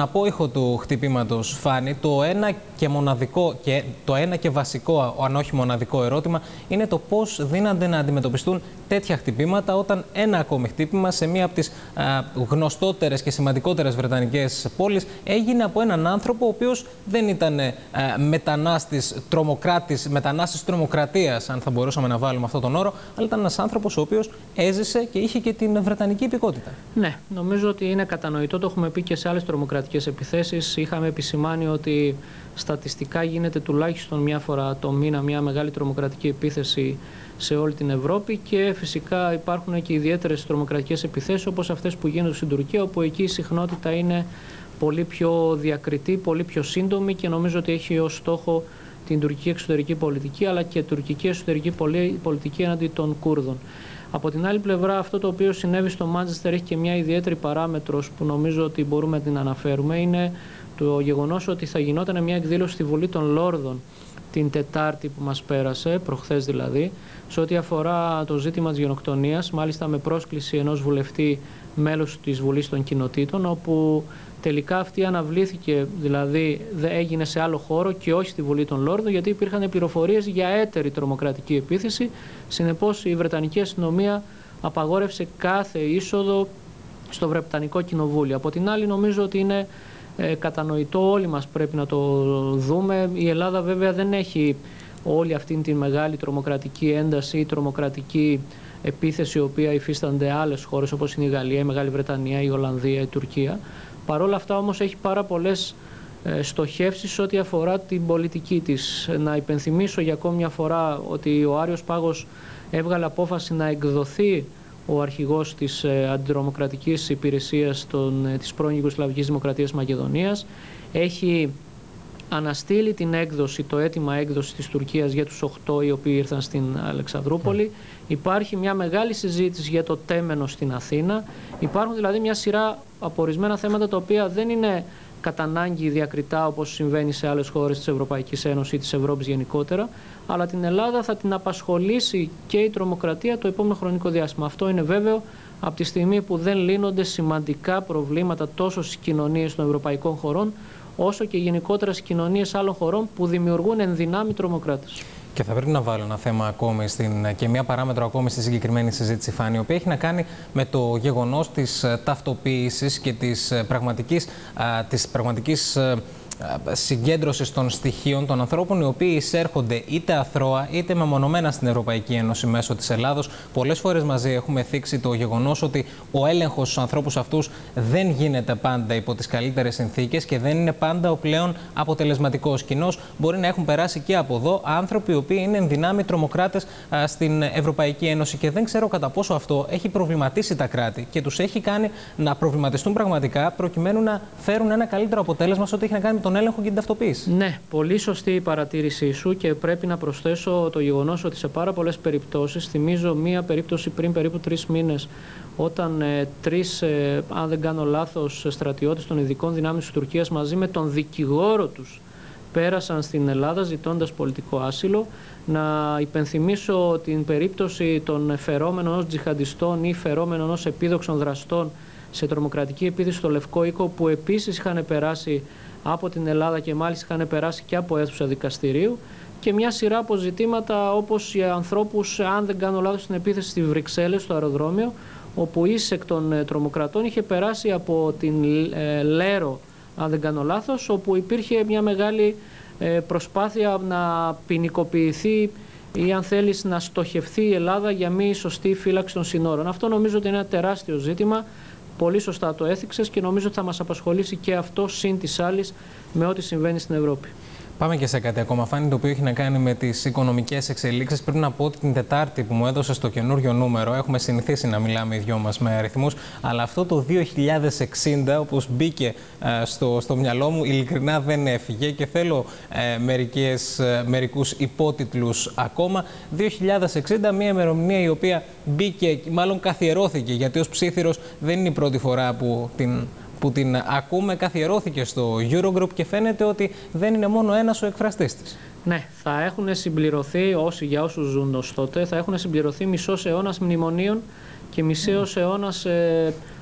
απόϊχο του χτυπήματος, Φάνη, το ένα και μοναδικό και το ένα και βασικό, αν όχι μοναδικό ερώτημα, είναι το πώς δύνανται να αντιμετωπιστούν τέτοια χτυπήματα όταν ένα ακόμη χτύπημα σε μία από τις α, γνωστότερες και σημαντικότερες βρετανικές πόλεις έγινε από έναν άνθρωπο ο οποίος δεν ήταν α, μετανάστης, τρομοκράτης, μετανάστης τρομοκρατίας, αν θα μπορούσαμε να βάλουμε αυτόν τον όρο, αλλά ήταν ένας άνθρωπος ο οποίος έζησε και είχε και την βρετανική υπηκότητα. Ναι, νομίζω ότι είναι κατανοητό, το έχουμε πει και σε άλλες τρομοκρατικές επιθέσεις. Είχαμε επισημάνει ότι στατιστικά γίνεται τουλάχιστον μια φορά το μήνα μια μεγάλη τρομοκρατική επίθεση σε όλη την Ευρώπη και φυσικά υπάρχουν και ιδιαίτερες τρομοκρατικές επιθέσεις όπως αυτές που γίνονται στην Τουρκία, όπου εκεί η συχνότητα είναι πολύ πιο διακριτή, πολύ πιο σύντομη και νομίζω ότι έχει ως στόχο την τουρκική εξωτερική πολιτική αλλά και τουρκική εσωτερική πολιτική έναντι των Κούρδων. Από την άλλη πλευρά, αυτό το οποίο συνέβη στο Μάντσεστερ έχει και μια ιδιαίτερη παράμετρος που νομίζω ότι μπορούμε να την αναφέρουμε. Είναι το γεγονός ότι θα γινόταν μια εκδήλωση στη Βουλή των Λόρδων την Τετάρτη που μας πέρασε, προχθές δηλαδή, σε ό,τι αφορά το ζήτημα της γενοκτονίας, μάλιστα με πρόσκληση ενός βουλευτή μέλους της Βουλής των Κοινοτήτων, όπου τελικά αυτή αναβλήθηκε, δηλαδή έγινε σε άλλο χώρο και όχι στη Βουλή των Λόρδων, γιατί υπήρχαν πληροφορίες για έτερη τρομοκρατική επίθεση. Συνεπώς η Βρετανική αστυνομία απαγόρευσε κάθε είσοδο στο Βρετανικό Κοινοβούλιο. Από την άλλη, νομίζω ότι είναι ε, κατανοητό, όλοι μας πρέπει να το δούμε. Η Ελλάδα βέβαια δεν έχει όλη αυτή τη μεγάλη τρομοκρατική ένταση ή τρομοκρατική επίθεση, η οποία υφίστανται άλλες χώρες όπως είναι η Γαλλία, η Μεγάλη Βρετανία, η Ολλανδία, η Τουρκία. Παρ' όλα αυτά όμως έχει πάρα πολλές ε, στοχεύσεις ό,τι αφορά την πολιτική της. Να υπενθυμίσω για ακόμη μια φορά ότι ο Άριος Πάγος έβγαλε απόφαση να εκδοθεί ο αρχηγός της ε, αντιτρομοκρατικής υπηρεσίας των, ε, της πρώην Ιουγκοσλαβικής Δημοκρατίας Μακεδονίας. Έχει αναστείλει την έκδοση, το αίτημα έκδοση της Τουρκίας για τους οκτώ οι οποίοι ήρθαν στην Αλεξανδρούπολη. Mm. Υπάρχει μια μεγάλη συζήτηση για το τέμενο στην Αθήνα. Υπάρχουν δηλαδή μια σειρά από ορισμένα θέματα τα οποία δεν είναι κατά ανάγκη διακριτά όπως συμβαίνει σε άλλες χώρες της Ευρωπαϊκής Ένωσης ή της Ευρώπης γενικότερα, αλλά την Ελλάδα θα την απασχολήσει και η τρομοκρατία το επόμενο χρονικό διάστημα. Αυτό είναι βέβαιο από τη στιγμή που δεν λύνονται σημαντικά προβλήματα τόσο στις κοινωνίες των ευρωπαϊκών χωρών, όσο και γενικότερα στις κοινωνίες άλλων χωρών που δημιουργούν ενδυνάμει τρομοκράτες. Και θα πρέπει να βάλω ένα θέμα ακόμη στην, και μία παράμετρο ακόμη στη συγκεκριμένη συζήτηση, Φάνη, η οποία έχει να κάνει με το γεγονός της ταυτοποίησης και της πραγματικής, της πραγματικής συγκέντρωσης των στοιχείων των ανθρώπων οι οποίοι εισέρχονται είτε αθρώα είτε μεμονωμένα στην Ευρωπαϊκή Ένωση μέσω της Ελλάδος. Πολλές φορές μαζί έχουμε θίξει το γεγονός ότι ο έλεγχος στους ανθρώπους αυτούς δεν γίνεται πάντα υπό τις καλύτερες συνθήκες και δεν είναι πάντα ο πλέον αποτελεσματικός. Κοινώς μπορεί να έχουν περάσει και από εδώ άνθρωποι οι οποίοι είναι ενδυνάμει τρομοκράτες α, στην Ευρωπαϊκή Ένωση και δεν ξέρω κατά πόσο αυτό έχει προβληματίσει τα κράτη και τους έχει κάνει να προβληματιστούν πραγματικά προκειμένου να φέρουν ένα καλύτερο αποτέλεσμα σε ό,τι έχει να κάνει με τον έλεγχο και την ταυτοποίηση. Ναι, πολύ σωστή η παρατήρησή σου και πρέπει να προσθέσω το γεγονός ότι σε πάρα πολλές περιπτώσεις, θυμίζω μία περίπτωση πριν περίπου τρεις μήνες, όταν ε, τρεις, ε, αν δεν κάνω λάθος, στρατιώτες των ειδικών δυνάμεων της Τουρκίας μαζί με τον δικηγόρο τους πέρασαν στην Ελλάδα ζητώντας πολιτικό άσυλο. Να υπενθυμίσω την περίπτωση των φερόμενων ως τζιχαντιστών ή φερόμενων ως επίδοξων δραστών σε τρομοκρατική επίθεση στο Λευκό Οίκο, που επίσης είχαν περάσει από την Ελλάδα και μάλιστα είχαν περάσει και από αίθουσα δικαστηρίου, και μια σειρά από ζητήματα όπως οι ανθρώπους, αν δεν κάνω λάθος, στην επίθεση στη Βρυξέλλες, στο αεροδρόμιο, όπου εις εκ των τρομοκρατών είχε περάσει από την ε, Λέρο, αν δεν κάνω λάθος, όπου υπήρχε μια μεγάλη ε, προσπάθεια να ποινικοποιηθεί ή, αν θέλεις, να στοχευθεί η Ελλάδα για μη σωστή φύλαξη των συνόρων. Αυτό νομίζω ότι είναι ένα τεράστιο ζήτημα. Πολύ σωστά το έθιξες και νομίζω ότι θα μας απασχολήσει και αυτό συν της άλλης με ό,τι συμβαίνει στην Ευρώπη. Πάμε και σε κάτι ακόμα, Φάνη, το οποίο έχει να κάνει με τις οικονομικές εξελίξεις. Πρέπει να πω ότι την Τετάρτη που μου έδωσε στο καινούριο νούμερο, έχουμε συνηθίσει να μιλάμε οι δυο μας με αριθμούς, αλλά αυτό το δύο χιλιάδες εξήντα, όπως μπήκε ε, στο, στο μυαλό μου, ειλικρινά δεν έφυγε και θέλω ε, μερικές, ε, μερικούς υπότιτλους ακόμα. δύο χιλιάδες εξήντα, μια ημερομηνία η οποία μπήκε, μάλλον καθιερώθηκε, γιατί ως ψήθυρος δεν είναι η πρώτη φορά που την... που την ακούμε, καθιερώθηκε στο Eurogroup και φαίνεται ότι δεν είναι μόνο ένας ο εκφραστής της. Ναι, θα έχουν συμπληρωθεί, όσοι για όσους ζουν ως τότε, θα έχουν συμπληρωθεί μισός αιώνας μνημονίων και μισός αιώνας ε,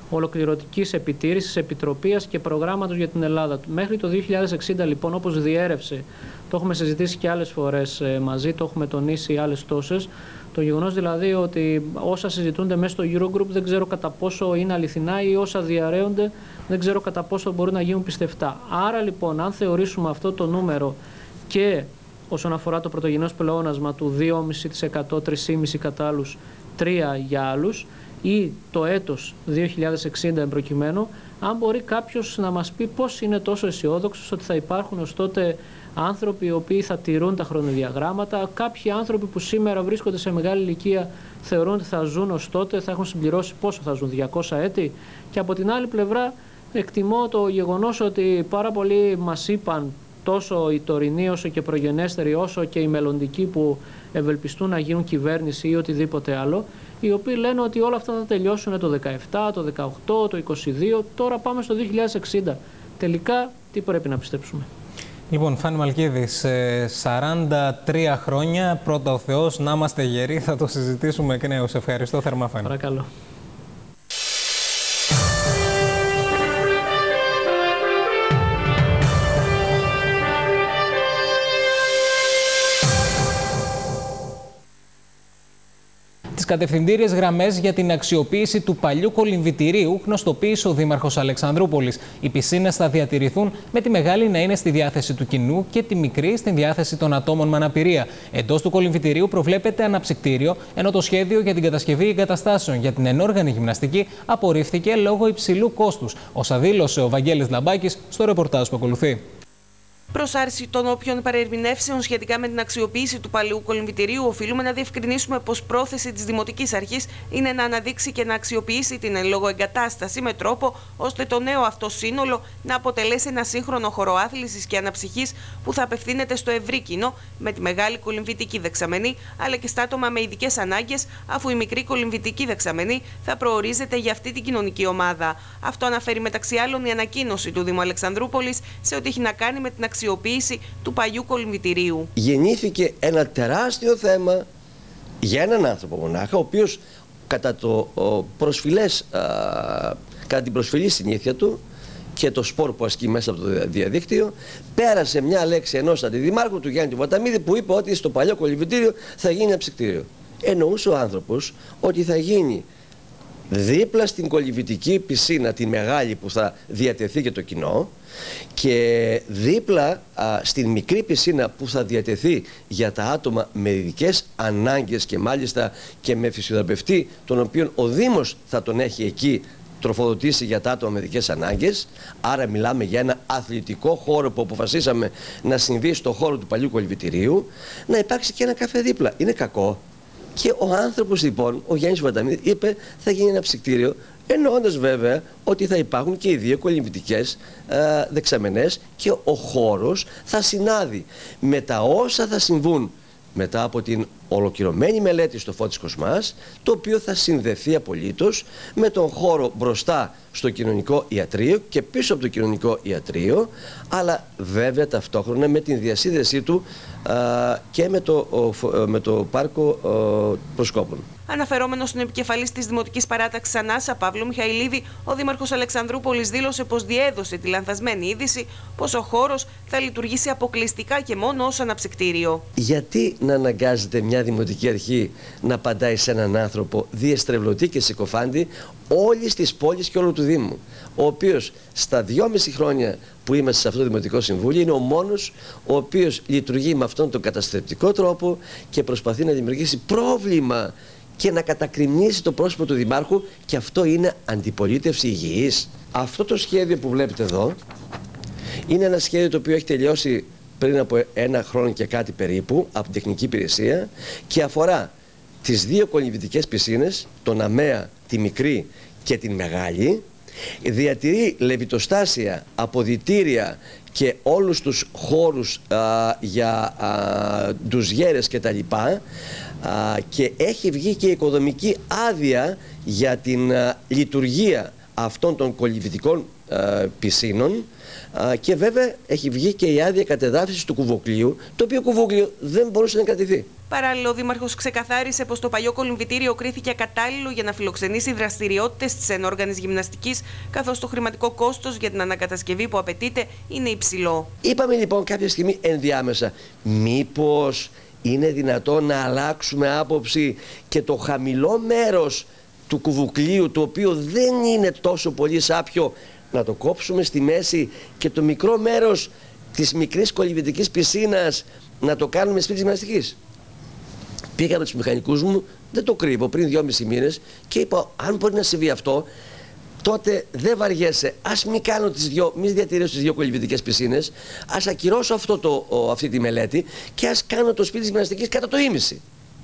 ολοκληρωτικής επιτήρησης, επιτροπίας και προγράμματος για την Ελλάδα. Μέχρι το δύο χιλιάδες εξήντα, λοιπόν, όπως διέρευσε, το έχουμε συζητήσει και άλλες φορές μαζί, το έχουμε τονίσει άλλες τόσες. Το γεγονός δηλαδή ότι όσα συζητούνται μέσα στο Eurogroup δεν ξέρω κατά πόσο είναι αληθινά ή όσα διαρρέονται δεν ξέρω κατά πόσο μπορούν να γίνουν πιστευτά. Άρα λοιπόν, αν θεωρήσουμε αυτό το νούμερο και όσον αφορά το πρωτογενές πλεόνασμα του δύο κόμμα πέντε τοις εκατό, τρία κόμμα πέντε τοις εκατό κατά άλλους, τρία για άλλους, ή το έτος δύο χιλιάδες εξήντα εμπροκειμένου, αν μπορεί κάποιος να μας πει πώς είναι τόσο αισιόδοξος ότι θα υπάρχουν ως τότε άνθρωποι οι οποίοι θα τηρούν τα χρονοδιαγράμματα, κάποιοι άνθρωποι που σήμερα βρίσκονται σε μεγάλη ηλικία θεωρούν ότι θα ζουν ως τότε, θα έχουν συμπληρώσει πόσο θα ζουν, διακόσια έτη. Και από την άλλη πλευρά εκτιμώ το γεγονός ότι πάρα πολλοί μας είπαν, τόσο οι τωρινοί όσο και προγενέστεροι, όσο και οι μελλοντικοί που ευελπιστούν να γίνουν κυβέρνηση ή οτιδήποτε άλλο, οι οποίοι λένε ότι όλα αυτά θα τελειώσουν το δεκαεπτά, το δεκαοκτώ, το είκοσι δύο, τώρα πάμε στο δύο χιλιάδες εξήντα. Τελικά, τι πρέπει να πιστέψουμε? Λοιπόν, Φάνη Μαλκίδης, σαράντα τρία χρόνια, πρώτα ο Θεός, να είμαστε γεροί, θα το συζητήσουμε εκ νέου. Σε ευχαριστώ θερμά, Φάνη. Παρακαλώ. Τις κατευθυντήριες γραμμές για την αξιοποίηση του παλιού κολυμβητηρίου γνωστοποίησε ο Δήμαρχος Αλεξανδρούπολης. Οι πισίνες θα διατηρηθούν, με τη μεγάλη να είναι στη διάθεση του κοινού και τη μικρή στη διάθεση των ατόμων με αναπηρία. Εντός του κολυμβητηρίου προβλέπεται αναψυκτήριο, ενώ το σχέδιο για την κατασκευή εγκαταστάσεων για την ενόργανη γυμναστική απορρίφθηκε λόγω υψηλού κόστους, όσα δήλωσε ο Βαγγέλης Λαμπάκης στο ρεπορτάζ που ακολουθεί. Προς άρση των όποιων παρερμηνεύσεων σχετικά με την αξιοποίηση του παλαιού κολυμβητηρίου, οφείλουμε να διευκρινίσουμε πως πρόθεση της Δημοτικής Αρχής είναι να αναδείξει και να αξιοποιήσει την εν λόγω εγκατάσταση με τρόπο ώστε το νέο αυτό σύνολο να αποτελέσει ένα σύγχρονο χώρο άθλησης και αναψυχής που θα απευθύνεται στο ευρύ κοινό με τη μεγάλη κολυμβητική δεξαμενή, αλλά και στα άτομα με ειδικές ανάγκες, αφού η μικρή κολυμβητική δεξαμενή θα προορίζεται για αυτή την κοινωνική ομάδα. Αυτό αναφέρει μεταξύ άλλων η ανακοίνωση του Δήμου Αλεξανδρούπολης σε ό,τι έχει να κάνει με την αξιοποίηση του παλιού κολυμβητηρίου. Γεννήθηκε ένα τεράστιο θέμα για έναν άνθρωπο μονάχα, ο οποίος κατά, το προσφυλές, α, κατά την προσφυλή συνήθεια του και το σπορ που ασκεί μέσα από το διαδίκτυο, πέρασε μια λέξη ενός αντιδημάρχου του Γιάννη του Βαταμίδη που είπε ότι στο παλιό κολυμβητήριο θα γίνει ένα ψυκτήριο. Εννοούσε ο άνθρωπος ότι θα γίνει δίπλα στην κολυμβητική πισίνα, τη μεγάλη που θα διατεθεί για το κοινό, και δίπλα α, στην μικρή πισίνα που θα διατεθεί για τα άτομα με ειδικές ανάγκες και μάλιστα και με φυσιοθεραπευτή, τον οποίον ο Δήμος θα τον έχει εκεί τροφοδοτήσει για τα άτομα με ειδικές ανάγκες. Άρα μιλάμε για ένα αθλητικό χώρο που αποφασίσαμε να συμβεί στο χώρο του παλιού κολυμβητηρίου, να υπάρξει και ένα καφέ δίπλα. Είναι κακό? Και ο άνθρωπος λοιπόν, ο Γιάννης Βαταμίδη, είπε θα γίνει ένα ψυκτήριο, εννοώντας βέβαια ότι θα υπάρχουν και οι δύο κολυμβητικές ε, δεξαμενές και ο χώρος θα συνάδει με τα όσα θα συμβούν μετά από την ολοκληρωμένη μελέτη στο Φώτης Κοσμάς, το οποίο θα συνδεθεί απολύτως με τον χώρο μπροστά στο κοινωνικό ιατρείο και πίσω από το κοινωνικό ιατρείο, αλλά βέβαια ταυτόχρονα με την διασύνδεσή του α, και με το, ο, με το πάρκο ο, Προσκόπων. Αναφερόμενος στην επικεφαλής της Δημοτικής Παράταξης Ανάσα, Παύλο Μιχαηλίδη, ο Δήμαρχος Αλεξανδρούπολης δήλωσε πως διέδωσε τη λανθασμένη είδηση πως ο χώρος θα λειτουργήσει αποκλειστικά και μόνο ως αναψυκτήριο. Γιατί να αναγκάζεται μια Δημοτική Αρχή να απαντάει σε έναν άνθρωπο διεστρεβλωτή και συκοφάντη όλης της πόλης και όλου του Δήμου, ο οποίος στα δυόμιση χρόνια που είμαστε σε αυτό το Δημοτικό Συμβούλιο είναι ο μόνος ο οποίος λειτουργεί με αυτόν τον καταστρεπτικό τρόπο και προσπαθεί να δημιουργήσει πρόβλημα και να κατακριμνήσει το πρόσωπο του Δημάρχου, και αυτό είναι αντιπολίτευση υγιής. Αυτό το σχέδιο που βλέπετε εδώ είναι ένα σχέδιο το οποίο έχει τελειώσει πριν από ένα χρόνο και κάτι περίπου από την Τεχνική Υπηρεσία και αφορά τις δύο κολυμβητικές πισίνες, τον ΑΜΕΑ, τη μικρή και την μεγάλη. Διατηρεί λεβιτοστάσια, αποδυτήρια και όλους τους χώρους α, για α, ντουζιέρες και τα λοιπά, α, και έχει βγει και οικοδομική άδεια για την α, λειτουργία αυτών των κολυμβητικών ε, πισίνων ε, και βέβαια έχει βγει και η άδεια κατεδάφισης του κουβοκλείου, το οποίο κουβόκλειο δεν μπορούσε να κρατηθεί. Παράλληλα, ο Δήμαρχος ξεκαθάρισε πως το παλιό κολυμβητήριο κρίθηκε ακατάλληλο για να φιλοξενήσει δραστηριότητες της ενόργανης γυμναστικής, καθώς το χρηματικό κόστος για την ανακατασκευή που απαιτείται είναι υψηλό. Είπαμε λοιπόν κάποια στιγμή ενδιάμεσα, μήπως είναι δυνατόν να αλλάξουμε άποψη και το χαμηλό μέρος του κουβουκλίου, το οποίο δεν είναι τόσο πολύ σάπιο, να το κόψουμε στη μέση και το μικρό μέρος της μικρής κολυμβητικής πισίνας να το κάνουμε σπίτι γυμναστικής. Πήγα με τους μηχανικούς μου, δεν το κρύβω, πριν δυόμισι μήνες και είπα, αν μπορεί να συμβεί αυτό, τότε δεν βαριέσαι, ας μην κάνω τις δυο, μη διατηρήσω τις δύο κολυμβητικές πισίνες, ας ακυρώσω αυτό το, ο, αυτή τη μελέτη και ας κάνω το σπίτι της γυμναστικής κατά το ίμιση.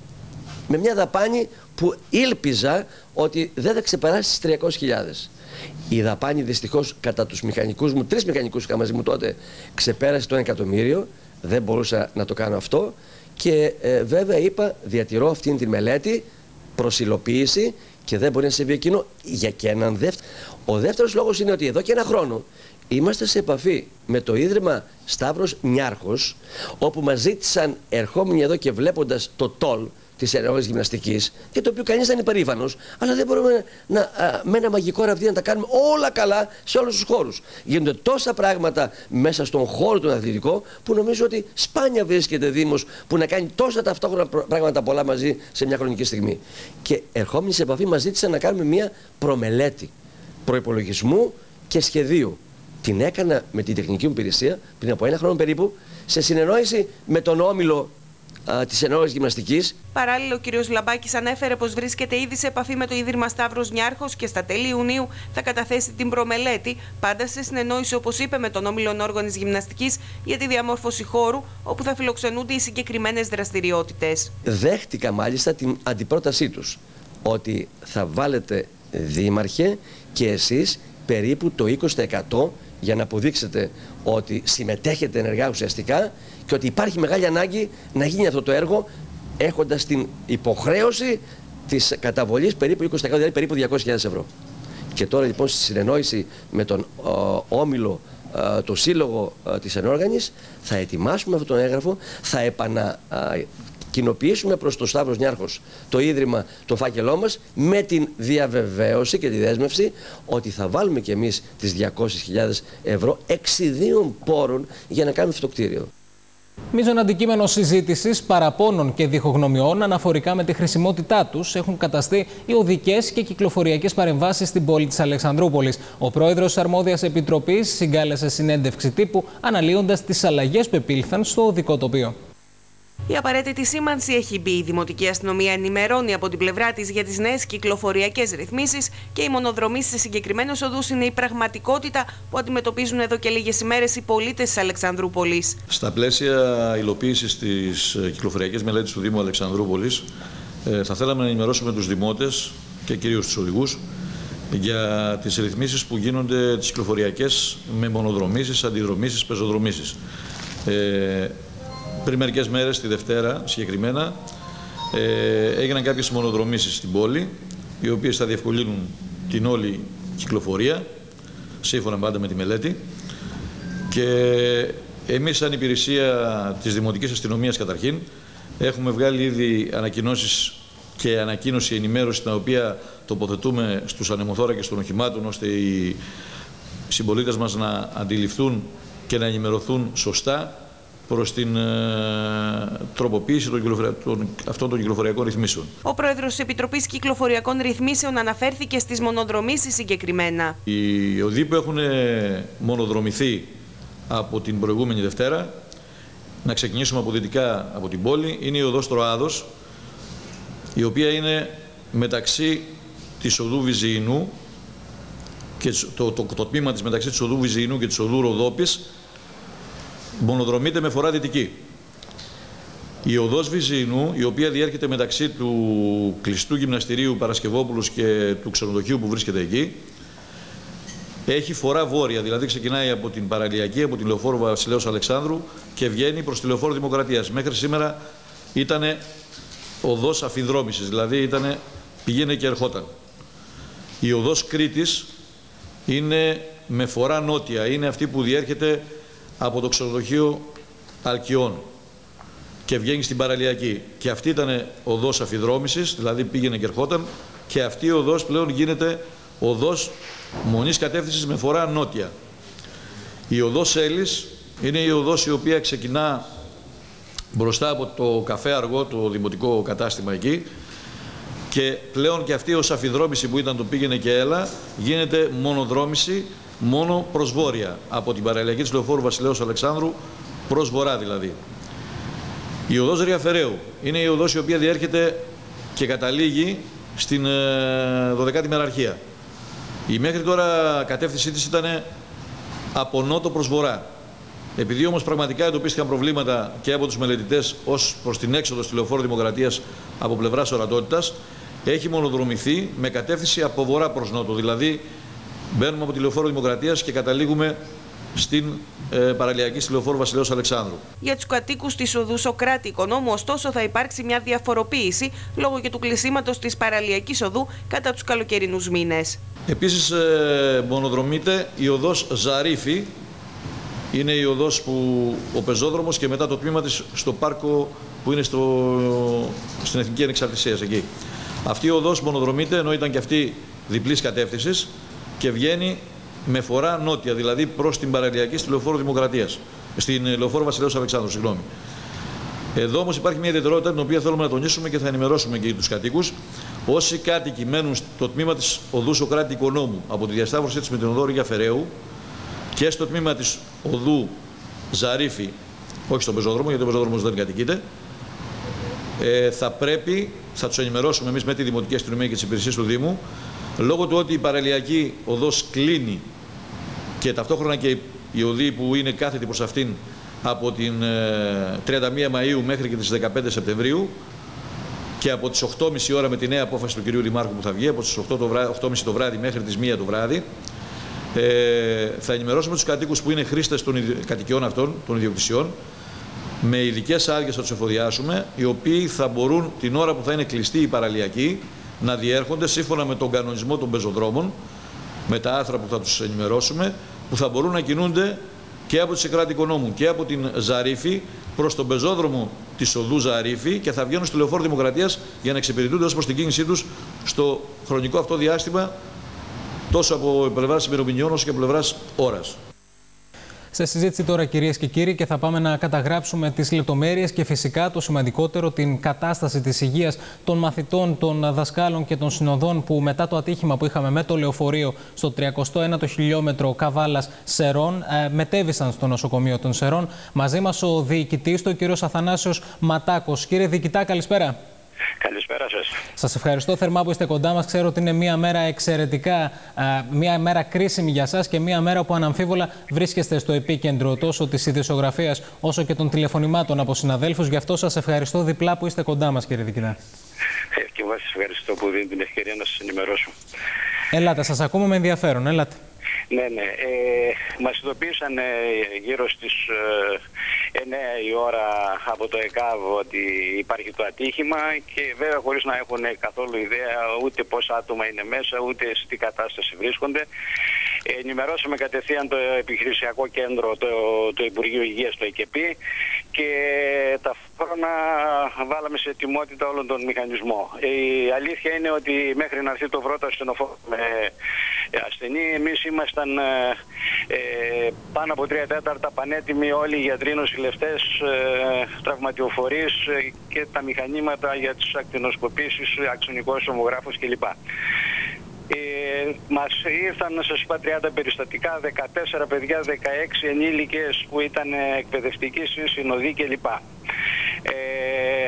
Με μια δαπάνη που ήλπιζα ότι δεν θα ξεπεράσει τις τριακόσιες χιλιάδες. Η δαπάνη δυστυχώς κατά τους μηχανικούς μου, τρεις μηχανικούς είχα μαζί μου τότε, ξεπέρασε το ένα εκατομμύριο, δεν μπορούσα να το κάνω αυτό και ε, βέβαια είπα, διατηρώ αυτήν τη μελέτη προς υλοποίηση και δεν μπορεί να συμβεί εκείνο για και έναν δεύτερο. Ο δεύτερος λόγος είναι ότι εδώ και ένα χρόνο είμαστε σε επαφή με το Ίδρυμα Σταύρος Νιάρχος, όπου μας ζήτησαν, ερχόμενοι εδώ και βλέποντας το τόλ της ενόργανης γυμναστικής, για το οποίο κανείς δεν είναι περήφανος, αλλά δεν μπορούμε να, α, με ένα μαγικό ραβδί να τα κάνουμε όλα καλά σε όλους τους χώρους. Γίνονται τόσα πράγματα μέσα στον χώρο του αθλητικό, που νομίζω ότι σπάνια βρίσκεται Δήμος που να κάνει τόσα ταυτόχρονα πράγματα πολλά μαζί σε μια χρονική στιγμή. Και ερχόμενοι σε επαφή μας ζήτησαν να κάνουμε μια προμελέτη προϋπολογισμού και σχεδίου. Την έκανα με την τεχνική μου υπηρεσία πριν από ένα χρόνο περίπου, σε συνεννόηση με τον όμιλο της ενόργανης γυμναστικής. Παράλληλα, ο κ. Λαμπάκης ανέφερε πως βρίσκεται ήδη σε επαφή με το Ίδρυμα Σταύρος Νιάρχος και στα τέλη Ιουνίου θα καταθέσει την προμελέτη, πάντα σε συνεννόηση, όπως είπε, με τον όμιλο ενόργανης γυμναστικής για τη διαμόρφωση χώρου όπου θα φιλοξενούνται οι συγκεκριμένες δραστηριότητες. Δέχτηκα μάλιστα την αντιπρότασή τους ότι θα βάλετε, δήμαρχε, και εσείς περίπου το είκοσι τοις εκατό για να αποδείξετε ότι συμμετέχετε ενεργά ουσιαστικά και ότι υπάρχει μεγάλη ανάγκη να γίνει αυτό το έργο, έχοντας την υποχρέωση της καταβολής περίπου είκοσι τοις εκατό, δηλαδή περίπου διακόσιες χιλιάδες ευρώ. Και τώρα λοιπόν στη συνεννόηση με τον ο, όμιλο, ο, το σύλλογο ο, της ενόργανης, θα ετοιμάσουμε αυτό το έγγραφο, θα επανα... κοινοποιήσουμε προς το Σταύρος Νιάρχος, το Ίδρυμα, το φάκελό μας, με την διαβεβαίωση και τη δέσμευση ότι θα βάλουμε και εμείς τις διακόσιες χιλιάδες ευρώ εξιδίων πόρων για να κάνουμε αυτό το κτίριο. Μείζον αντικείμενο συζήτησης, παραπώνων και διχογνωμιών αναφορικά με τη χρησιμότητά τους έχουν καταστεί οι οδικές και κυκλοφοριακές παρεμβάσεις στην πόλη της Αλεξανδρούπολης. Ο πρόεδρος της Αρμόδιας Επιτροπής συγκάλεσε συνέντευξη τύπου αναλύοντας τις αλλαγές που επήλθαν στο οδικό τοπίο. Η απαραίτητη σήμανση έχει μπει. Η Δημοτική Αστυνομία ενημερώνει από την πλευρά της για τις νέες κυκλοφοριακές ρυθμίσεις και οι μονοδρομήσεις σε συγκεκριμένους οδούς είναι η πραγματικότητα που αντιμετωπίζουν εδώ και λίγες ημέρες οι πολίτες της Αλεξανδρούπολης. Στα πλαίσια υλοποίησης της κυκλοφοριακής μελέτης του Δήμου Αλεξανδρούπολης, θα θέλαμε να ενημερώσουμε τους δημότες και κυρίως τους οδηγούς για τις ρυθμίσεις που γίνονται τις κυκλοφοριακές με μονοδρομήσεις, αντιδρομήσεις, πεζοδρομήσεις. Ε, Πριν μερικές μέρες, τη Δευτέρα συγκεκριμένα, ε, έγιναν κάποιες μονοδρομήσεις στην πόλη, οι οποίες θα διευκολύνουν την όλη κυκλοφορία, σύμφωνα πάντα με τη μελέτη. Και εμείς, σαν υπηρεσία της Δημοτικής Αστυνομίας καταρχήν, έχουμε βγάλει ήδη ανακοινώσεις και ανακοίνωση ενημέρωση, την οποία τοποθετούμε στους ανεμοθώρακες των οχημάτων, ώστε οι συμπολίτες μας να αντιληφθούν και να ενημερωθούν σωστά προς την ε, τροποποίηση των, των, αυτών των κυκλοφοριακών ρυθμίσεων. Ο πρόεδρος της Επιτροπής Κυκλοφοριακών Ρυθμίσεων αναφέρθηκε στις μονοδρομήσεις συγκεκριμένα. Οι οδοί που έχουν μονοδρομηθεί από την προηγούμενη Δευτέρα, να ξεκινήσουμε από δυτικά από την πόλη, είναι η οδός Τροάδος, η οποία είναι μεταξύ της οδού Βυζιεινού και το, το, το, το τμήμα της μεταξύ της οδού Βυζιεινού και της οδού Ροδόπης, μονοδρομείται με φορά δυτική. Η οδός Βυζιεινού, η οποία διέρχεται μεταξύ του κλειστού γυμναστηρίου Παρασκευόπουλος και του ξενοδοχείου που βρίσκεται εκεί, έχει φορά βόρεια, δηλαδή ξεκινάει από την παραλιακή, από τη λεωφόρο Βασιλέως Αλεξάνδρου και βγαίνει προς τη λεωφόρο Δημοκρατίας. Μέχρι σήμερα ήταν οδός αφινδρόμησης, δηλαδή ήτανε, πηγαίνει και ερχόταν. Η οδός Κρήτης είναι με φορά νότια, είναι αυτή που διέρχεται από το ξενοδοχείο Αλκιών και βγαίνει στην παραλιακή. Και αυτή ήταν οδός αφιδρόμησης, δηλαδή πήγαινε και ερχόταν, και αυτή η οδός πλέον γίνεται οδός μονής κατεύθυνσης με φορά νότια. Η οδός Έλλης είναι η οδός η οποία ξεκινά μπροστά από το καφέ Αργό, το δημοτικό κατάστημα εκεί, και πλέον και αυτή ως αφιδρόμηση που ήταν το πήγαινε και έλα, γίνεται μονοδρόμηση μόνο προς βόρεια, από την παραλιακή της Λεωφόρου Βασιλέως Αλεξάνδρου προς βορρά δηλαδή. Η οδός Ριαφεραίου είναι η οδός η οποία διέρχεται και καταλήγει στην δωδεκάτη μεραρχία. Η μέχρι τώρα κατεύθυνσή της ήταν από νότο προς βορρά. Επειδή όμως πραγματικά εντοπίστηκαν προβλήματα και από τους μελετητές ως προς την έξοδο στη Λεωφόρο Δημοκρατίας από πλευράς ορατότητας, έχει μονοδρομηθεί με κατεύθυνση από βορρά προς νότο. Δηλαδή μπαίνουμε από τη Λεωφόρο Δημοκρατίας και καταλήγουμε στην ε, παραλιακή στη Λεωφόρο Βασιλέως Αλεξάνδρου. Για τους κατοίκους της οδού Σοκράτη Οικονόμου, ωστόσο, θα υπάρξει μια διαφοροποίηση λόγω και του κλεισίματος της παραλιακής οδού κατά τους καλοκαιρινούς μήνες. Επίσης ε, μονοδρομείται η οδός Ζαρίφη. Είναι η οδός που ο πεζόδρομος και μετά το τμήμα της στο πάρκο που είναι στο, στην Εθνική Ανεξαρτησία εκεί. Αυτή η οδός μονοδρομείται, ενώ ήταν και αυτή διπλής κατεύθυνσης, και βγαίνει με φορά νότια, δηλαδή προς την παραλιακή στη Λεωφόρο Δημοκρατίας, στην Λεωφόρο Βασιλέως Αλεξάνδρου, συγγνώμη. Εδώ όμως υπάρχει μια ιδιαιτερότητα την οποία θέλουμε να τονίσουμε και θα ενημερώσουμε και τους κατοίκους. Όσοι κάτοικοι μένουν στο τμήμα της οδού Σοκράτη Οικονόμου από τη διασταύρωσή της με την οδό Ριαφεραίου και στο τμήμα της οδού Ζαρίφη, όχι στον πεζόδρομο, γιατί ο πεζόδρομος δεν κατοικείται, ε, θα πρέπει, θα τους ενημερώσουμε εμείς με τη Δημοτική Αστυνομία και τις υπηρεσίες του Δήμου, λόγω του ότι η παραλιακή οδός κλείνει και ταυτόχρονα και η οδή που είναι κάθετη προς αυτήν από την ε, τριάντα μία Μαΐου μέχρι και τις δεκαπέντε Σεπτεμβρίου και από τις οκτώ και μισή ώρα με τη νέα απόφαση του κυρίου Δημάρχου που θα βγει, από τις οκτώ και μισή το βράδυ μέχρι τις μία το βράδυ, ε, θα ενημερώσουμε τους κατοίκους που είναι χρήστες των κατοικιών αυτών, των ιδιοκτησιών, με ειδικές άδειες θα τους εφοδιάσουμε, οι οποίοι θα μπορούν την ώρα που θα είναι κλειστή η παραλιακή να διέρχονται σύμφωνα με τον κανονισμό των πεζοδρόμων, με τα άρθρα που θα τους ενημερώσουμε, που θα μπορούν να κινούνται και από τη Σοκράτη Οικονόμου και από την Ζαρίφη προς τον πεζόδρομο της οδού Ζαρίφη και θα βγαίνουν στη Λεωφόρο Δημοκρατίας για να εξυπηρετούνται ως προς την κίνησή τους στο χρονικό αυτό διάστημα, τόσο από πλευράς ημερομηνιών όσο και από πλευράς ώρας. Σε συζήτηση τώρα, κυρίες και κύριοι, και θα πάμε να καταγράψουμε τις λεπτομέρειες και φυσικά το σημαντικότερο, την κατάσταση της υγείας των μαθητών, των δασκάλων και των συνοδών που μετά το ατύχημα που είχαμε με το λεωφορείο στο τριακοστό ένατο χιλιόμετρο Καβάλας Σερών ε, μετέβησαν στο νοσοκομείο των Σερών. Μαζί μας ο διοικητής, ο κύριος Αθανάσιος Ματάκος. Κύριε διοικητά, καλησπέρα. Καλησπέρα σας. Σας ευχαριστώ θερμά που είστε κοντά μας. Ξέρω ότι είναι μια μέρα εξαιρετικά, μια μέρα κρίσιμη για σας και μια μέρα που αναμφίβολα βρίσκεστε στο επίκεντρο τόσο της ειδησιογραφίας όσο και των τηλεφωνημάτων από συναδέλφους. Γι' αυτό σας ευχαριστώ διπλά που είστε κοντά μας, κύριε διοικητά. Ε, και εγώ σας ευχαριστώ που δίνετε την ευκαιρία να σας ενημερώσω. Ελάτε, σας ακούμε με ενδιαφέρον. Ελάτε. Ναι, ναι. Ε, μας ειδοποίησαν ε, γύρω στις ε, εννέα η ώρα από το ΕΚΑΒ ότι υπάρχει το ατύχημα και βέβαια χωρίς να έχουν καθόλου ιδέα ούτε πόσα άτομα είναι μέσα, ούτε σε τι κατάσταση βρίσκονται. Ε, ενημερώσαμε κατευθείαν το επιχειρησιακό κέντρο, το, το Υπουργείο Υγείας, το ΕΚΕΠΗ, και ταυτόχρονα βάλαμε σε ετοιμότητα όλον τον μηχανισμό. Η αλήθεια είναι ότι μέχρι να έρθει το πρώτο ασθενοφόρο με ασθενή, εμείς ήμασταν ε, πάνω από τρία τέταρτα πανέτοιμοι όλοι οι γιατροί, νοσηλευτές, ε, τραυματιοφορείς ε, και τα μηχανήματα για τις ακτινοσκοπήσεις, αξονικός ομογράφος κλπ. Ε, μας ήρθαν, να σας είπα, τριάντα περιστατικά, δεκατέσσερα παιδιά, δεκαέξι ενήλικες που ήταν εκπαιδευτικοί, συνοδοί κλπ. Ε,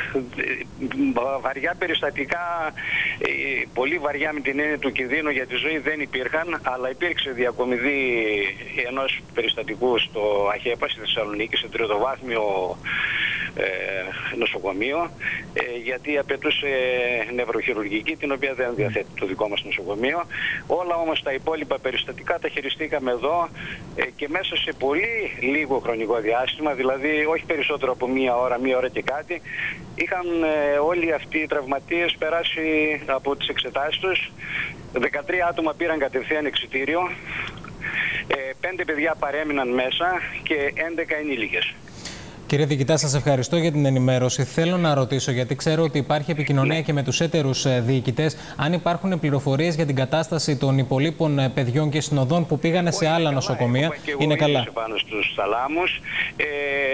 βαριά περιστατικά, πολύ βαριά με την έννοια του κινδύνου για τη ζωή δεν υπήρχαν, αλλά υπήρξε διακομιδή ενός περιστατικού στο ΑΧΕΠΑ στη Θεσσαλονίκη, σε τριτοβάθμιο ε, νοσοκομείο, ε, γιατί απαιτούσε νευροχειρουργική, την οποία δεν διαθέτει το δικό μας νοσοκομείο. Όλα όμως τα υπόλοιπα περιστατικά τα χειριστήκαμε εδώ ε, και μέσα σε πολύ λίγο χρονικό διάστημα, δηλαδή όχι περισσότερο από μία ώρα, μία ώρα και κάτι, είχαν ε, όλοι αυτοί οι τραυματίες περάσει από τις εξετάσεις τους. δεκατρία άτομα πήραν κατευθείαν εξιτήριο. Ε, πέντε παιδιά παρέμειναν μέσα και έντεκα ενήλικες. Κύριε Διοικητά, σας ευχαριστώ για την ενημέρωση. Θέλω να ρωτήσω, γιατί ξέρω ότι υπάρχει επικοινωνία και με τους έτερους διοικητές, αν υπάρχουν πληροφορίες για την κατάσταση των υπολείπων παιδιών και συνοδών που πήγανε σε άλλα νοσοκομεία. Είναι καλά. Εγώ πάνω στους θαλάμους. Ε,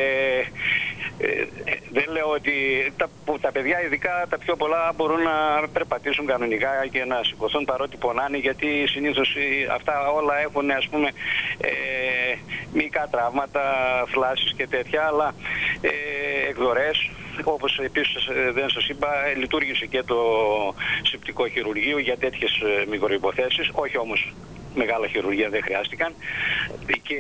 ε, δεν λέω ότι τα, τα παιδιά, ειδικά τα πιο πολλά, μπορούν να περπατήσουν κανονικά και να σηκωθούν παρότι πονάνε, γιατί συνήθως αυτά όλα έχουν, ας πούμε, ε, μυϊκά τραύματα, φλάσεις και τέτοια, αλλά ε, εκδορές. Όπως επίσης δεν σας είπα, λειτουργήσε και το σεπτικό χειρουργείο για τέτοιες μικροϋποθέσεις, όχι όμως μεγάλα χειρουργία δεν χρειάστηκαν, και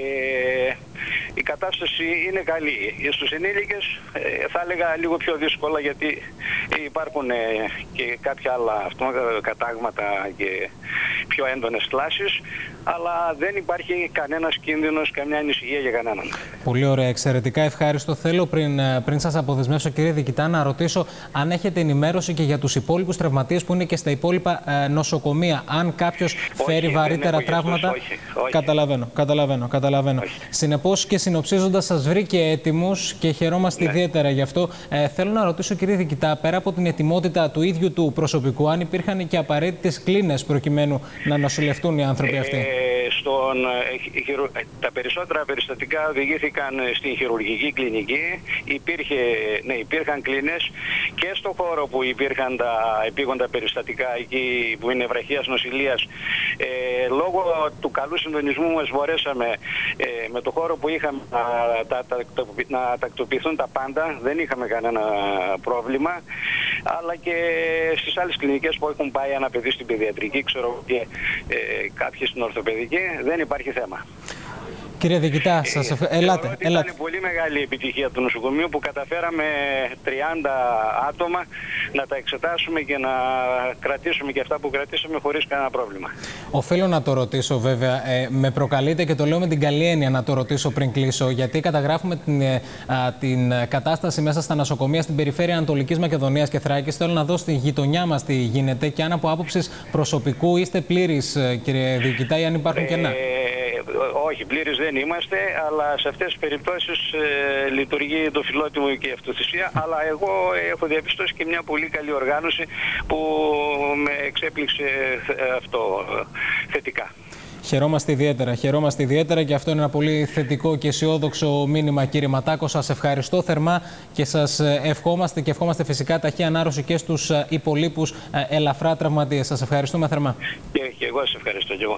η κατάσταση είναι καλή. Στους ενήλικες θα έλεγα λίγο πιο δύσκολα, γιατί υπάρχουν και κάποια άλλα κατάγματα και πιο έντονες κλάσεις, αλλά δεν υπάρχει κανένας κίνδυνος, καμιά ανησυχία για κανέναν. Πολύ ωραία, εξαιρετικά ευχάριστο. Θέλω πριν, πριν σας αποδεσμεύσω, κύριε Διοικητά, να ρωτήσω αν έχετε ενημέρωση και για τους υπόλοιπους τραυματίες που είναι και στα υπόλοιπα ε, νοσοκομεία. Αν κάποιος φέρει βαρύτερα τραύματα. Όχι, όχι. Καταλαβαίνω, καταλαβαίνω, καταλαβαίνω. Συνεπώς και συνοψίζοντας, σας βρήκε έτοιμους και χαιρόμαστε ναι. ιδιαίτερα γι' αυτό. Ε, θέλω να ρωτήσω, κύριε Διοικητά, πέρα από την ετοιμότητα του ίδιου του προσωπικού, αν υπήρχαν και απαραίτητες κλίνες προκειμένου να νοσηλευτούν οι άνθρωποι αυτοί. Ε, στον, τα περισσότερα περιστατικά οδηγήθηκαν στην χειρουργική κλινική. Υπήρχε, ναι, υπήρχαν κλίνες και στον χώρο που υπήρχαν τα επίγοντα περιστατικά, εκεί που είναι βραχίας νοσηλείας. Ε, λόγω του καλού συντονισμού μας μπορέσαμε ε, με το χώρο που είχαμε να, τα, τα, τα, να τακτοποιηθούν τα πάντα. Δεν είχαμε κανένα πρόβλημα. Αλλά και στις άλλες κλινικές που έχουν πάει ένα παιδί στην παιδιατρική, ξέρω και ε, κάποιοι στην ορθοπαιδική, δεν υπάρχει θέμα. Κύριε Διοικητά, σας ευχαριστώ. Ελάτε, ότι ελάτε. Ήταν πολύ μεγάλη επιτυχία του νοσοκομείου που καταφέραμε τριάντα άτομα να τα εξετάσουμε και να κρατήσουμε και αυτά που κρατήσαμε χωρίς κανένα πρόβλημα. Οφείλω να το ρωτήσω, βέβαια. Ε, με προκαλείτε και το λέω με την καλή έννοια να το ρωτήσω πριν κλείσω, γιατί καταγράφουμε την, ε, α, την κατάσταση μέσα στα νοσοκομεία στην περιφέρεια Ανατολικής Μακεδονίας και Θράκης. Θέλω να δω στη γειτονιά μας τι γίνεται και αν από άποψης προσωπικού είστε πλήρης, κύριε Διοικητά, ή αν υπάρχουν κενά. Ε, όχι, πλήρης δεν είμαστε, αλλά σε αυτές τις περιπτώσεις ε, λειτουργεί το φιλότιμο και η αυτοθυσία. Αλλά εγώ έχω διαπιστώσει και μια πολύ καλή οργάνωση που με εξέπληξε αυτό θετικά. Χαιρόμαστε ιδιαίτερα, χαιρόμαστε ιδιαίτερα και αυτό είναι ένα πολύ θετικό και αισιόδοξο μήνυμα, κύριε Ματάκο. Σας ευχαριστώ θερμά και σας ευχόμαστε και ευχόμαστε φυσικά ταχύ ανάρρωση και στους υπολείπους ελαφρά τραυματίες. Σας ευχαριστούμε θερμά. Και, και εγώ σας ευχαριστώ και εγώ.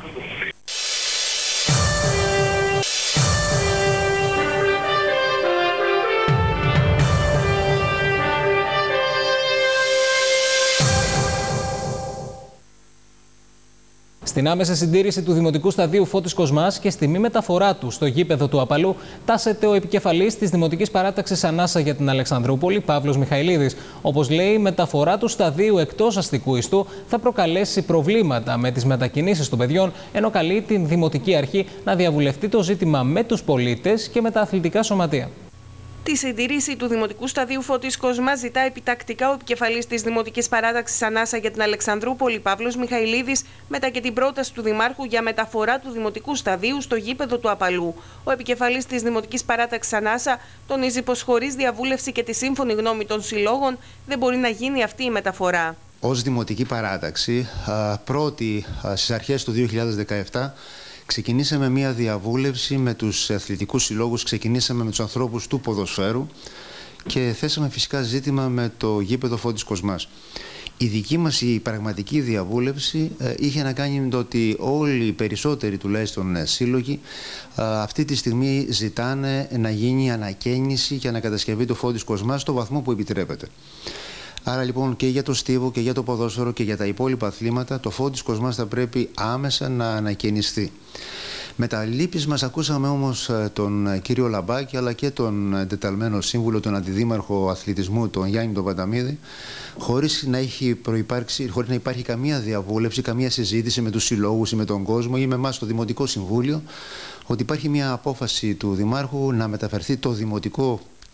Στην άμεση συντήρηση του Δημοτικού Σταδίου Φώτης Κοσμάς και στη μη μεταφορά του στο γήπεδο του Απαλού, τάσεται ο επικεφαλής της Δημοτικής Παράταξης Ανάσα για την Αλεξανδρούπολη, Παύλος Μιχαηλίδης. Όπως λέει, η μεταφορά του σταδίου εκτός αστικού ιστού θα προκαλέσει προβλήματα με τις μετακινήσεις των παιδιών, ενώ καλεί την Δημοτική Αρχή να διαβουλευτεί το ζήτημα με τους πολίτες και με τα αθλητικά σωματεία. Τη συντήρηση του Δημοτικού Σταδίου Φώτης Κοσμάς ζητά επιτακτικά ο επικεφαλής της Δημοτικής Παράταξης Ανάσα για την Αλεξανδρούπολη, Παύλος Μιχαηλίδης, μετά και την πρόταση του Δημάρχου για μεταφορά του Δημοτικού Σταδίου στο γήπεδο του Απαλού. Ο επικεφαλής της Δημοτικής Παράταξης Ανάσα τονίζει πως χωρίς διαβούλευση και τη σύμφωνη γνώμη των συλλόγων δεν μπορεί να γίνει αυτή η μεταφορά. Ως Δημοτική Παράταξη, πρώτη στις αρχές του δύο χιλιάδες δεκαεπτά, ξεκινήσαμε μία διαβούλευση με τους αθλητικούς συλλόγους, ξεκινήσαμε με τους ανθρώπους του ποδοσφαίρου και θέσαμε φυσικά ζήτημα με το γήπεδο Φώτης Κοσμάς. Η δική μας η πραγματική διαβούλευση ε, είχε να κάνει με το ότι όλοι οι περισσότεροι τουλάχιστον σύλλογοι ε, αυτή τη στιγμή ζητάνε να γίνει ανακαίνιση και ανακατασκευή του Φώτης Κοσμάς στο βαθμό που επιτρέπεται. Άρα λοιπόν και για το στίβο και για το ποδόσφαιρο και για τα υπόλοιπα αθλήματα το Φώτης Κοσμάς θα πρέπει άμεσα να ανακαινιστεί. Με τα λύπης μας ακούσαμε όμως τον κύριο Λαμπάκη αλλά και τον εντεταλμένο σύμβουλο, τον αντιδήμαρχο αθλητισμού, τον Γιάννη τον Πανταμίδη, χωρίς να, έχει προϋπάρξει, χωρίς να υπάρχει καμία διαβούλευση, καμία συζήτηση με τους συλλόγους ή με τον κόσμο ή με εμάς στο Δημοτικό Συμβούλιο, ότι υπάρχει μια απόφαση του Δημάρχου να μεταφερθεί το Δημοτικό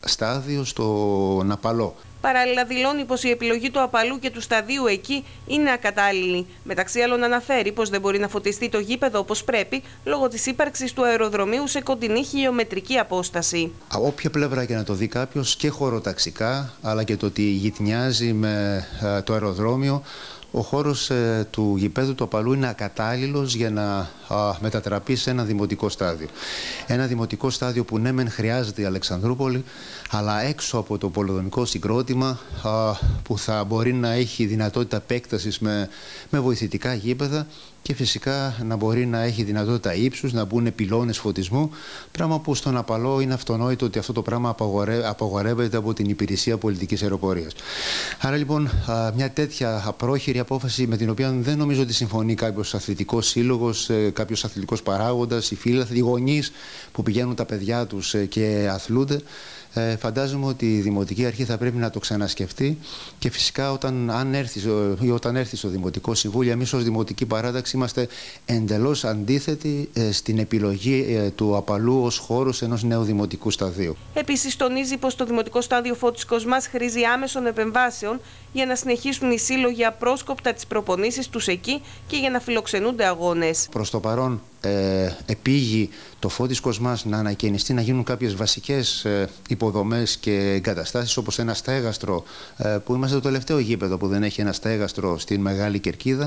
στάδιο στον Απαλό. Παράλληλα, δηλώνει πως η επιλογή του Απαλού και του σταδίου εκεί είναι ακατάλληλη. Μεταξύ άλλων, αναφέρει πως δεν μπορεί να φωτιστεί το γήπεδο όπως πρέπει λόγω της ύπαρξης του αεροδρομίου σε κοντινή χιλιομετρική απόσταση. Όποια πλευρά και να το δει κάποιος, και χωροταξικά, αλλά και το ότι γειτνιάζει με ε, το αεροδρόμιο, ο χώρος ε, του γηπέδου του Απαλού είναι ακατάλληλος για να α, μετατραπεί σε ένα δημοτικό στάδιο. Ένα δημοτικό στάδιο που ναι μεν χρειάζεται η Αλεξανδρούπολη, αλλά έξω από το πολεοδομικό συγκρότημα α, που θα μπορεί να έχει δυνατότητα επέκτασης με, με βοηθητικά γήπεδα και φυσικά να μπορεί να έχει δυνατότητα ύψους, να μπουν πυλώνες φωτισμού, πράγμα που στον Απαλό είναι αυτονόητο ότι αυτό το πράγμα απαγορε... απαγορεύεται από την Υπηρεσία Πολιτικής Αεροπορίας. Άρα λοιπόν μια τέτοια απρόχειρη απόφαση, με την οποία δεν νομίζω ότι συμφωνεί κάποιος αθλητικός σύλλογος, κάποιος αθλητικός παράγοντας, οι φίλαθλοι, οι γονείς που πηγαίνουν τα παιδιά τους και αθλούνται, Ε, φαντάζομαι ότι η Δημοτική Αρχή θα πρέπει να το ξανασκεφτεί και φυσικά όταν, αν έρθει, ή όταν έρθει στο Δημοτικό Συμβούλιο, εμείς ως Δημοτική Παράταξη είμαστε εντελώς αντίθετοι ε, στην επιλογή ε, του Απαλού ως χώρος ενός νέου δημοτικού σταδίου. Επίσης τονίζει πως το Δημοτικό Στάδιο Φώτης Κοσμάς χρήζει άμεσων επεμβάσεων για να συνεχίσουν οι σύλλογοι απρόσκοπτα τις προπονήσεις τους εκεί και για να φιλοξενούνται αγώνες. Προς το παρόν ε, επήγει το Φώτης Κοσμάς να ανακαινιστεί, να γίνουν κάποιες βασικές ε, υποδομές και εγκαταστάσεις, όπως ένα στέγαστρο ε, που είμαστε το τελευταίο γήπεδο που δεν έχει ένα στέγαστρο στην Μεγάλη Κερκίδα,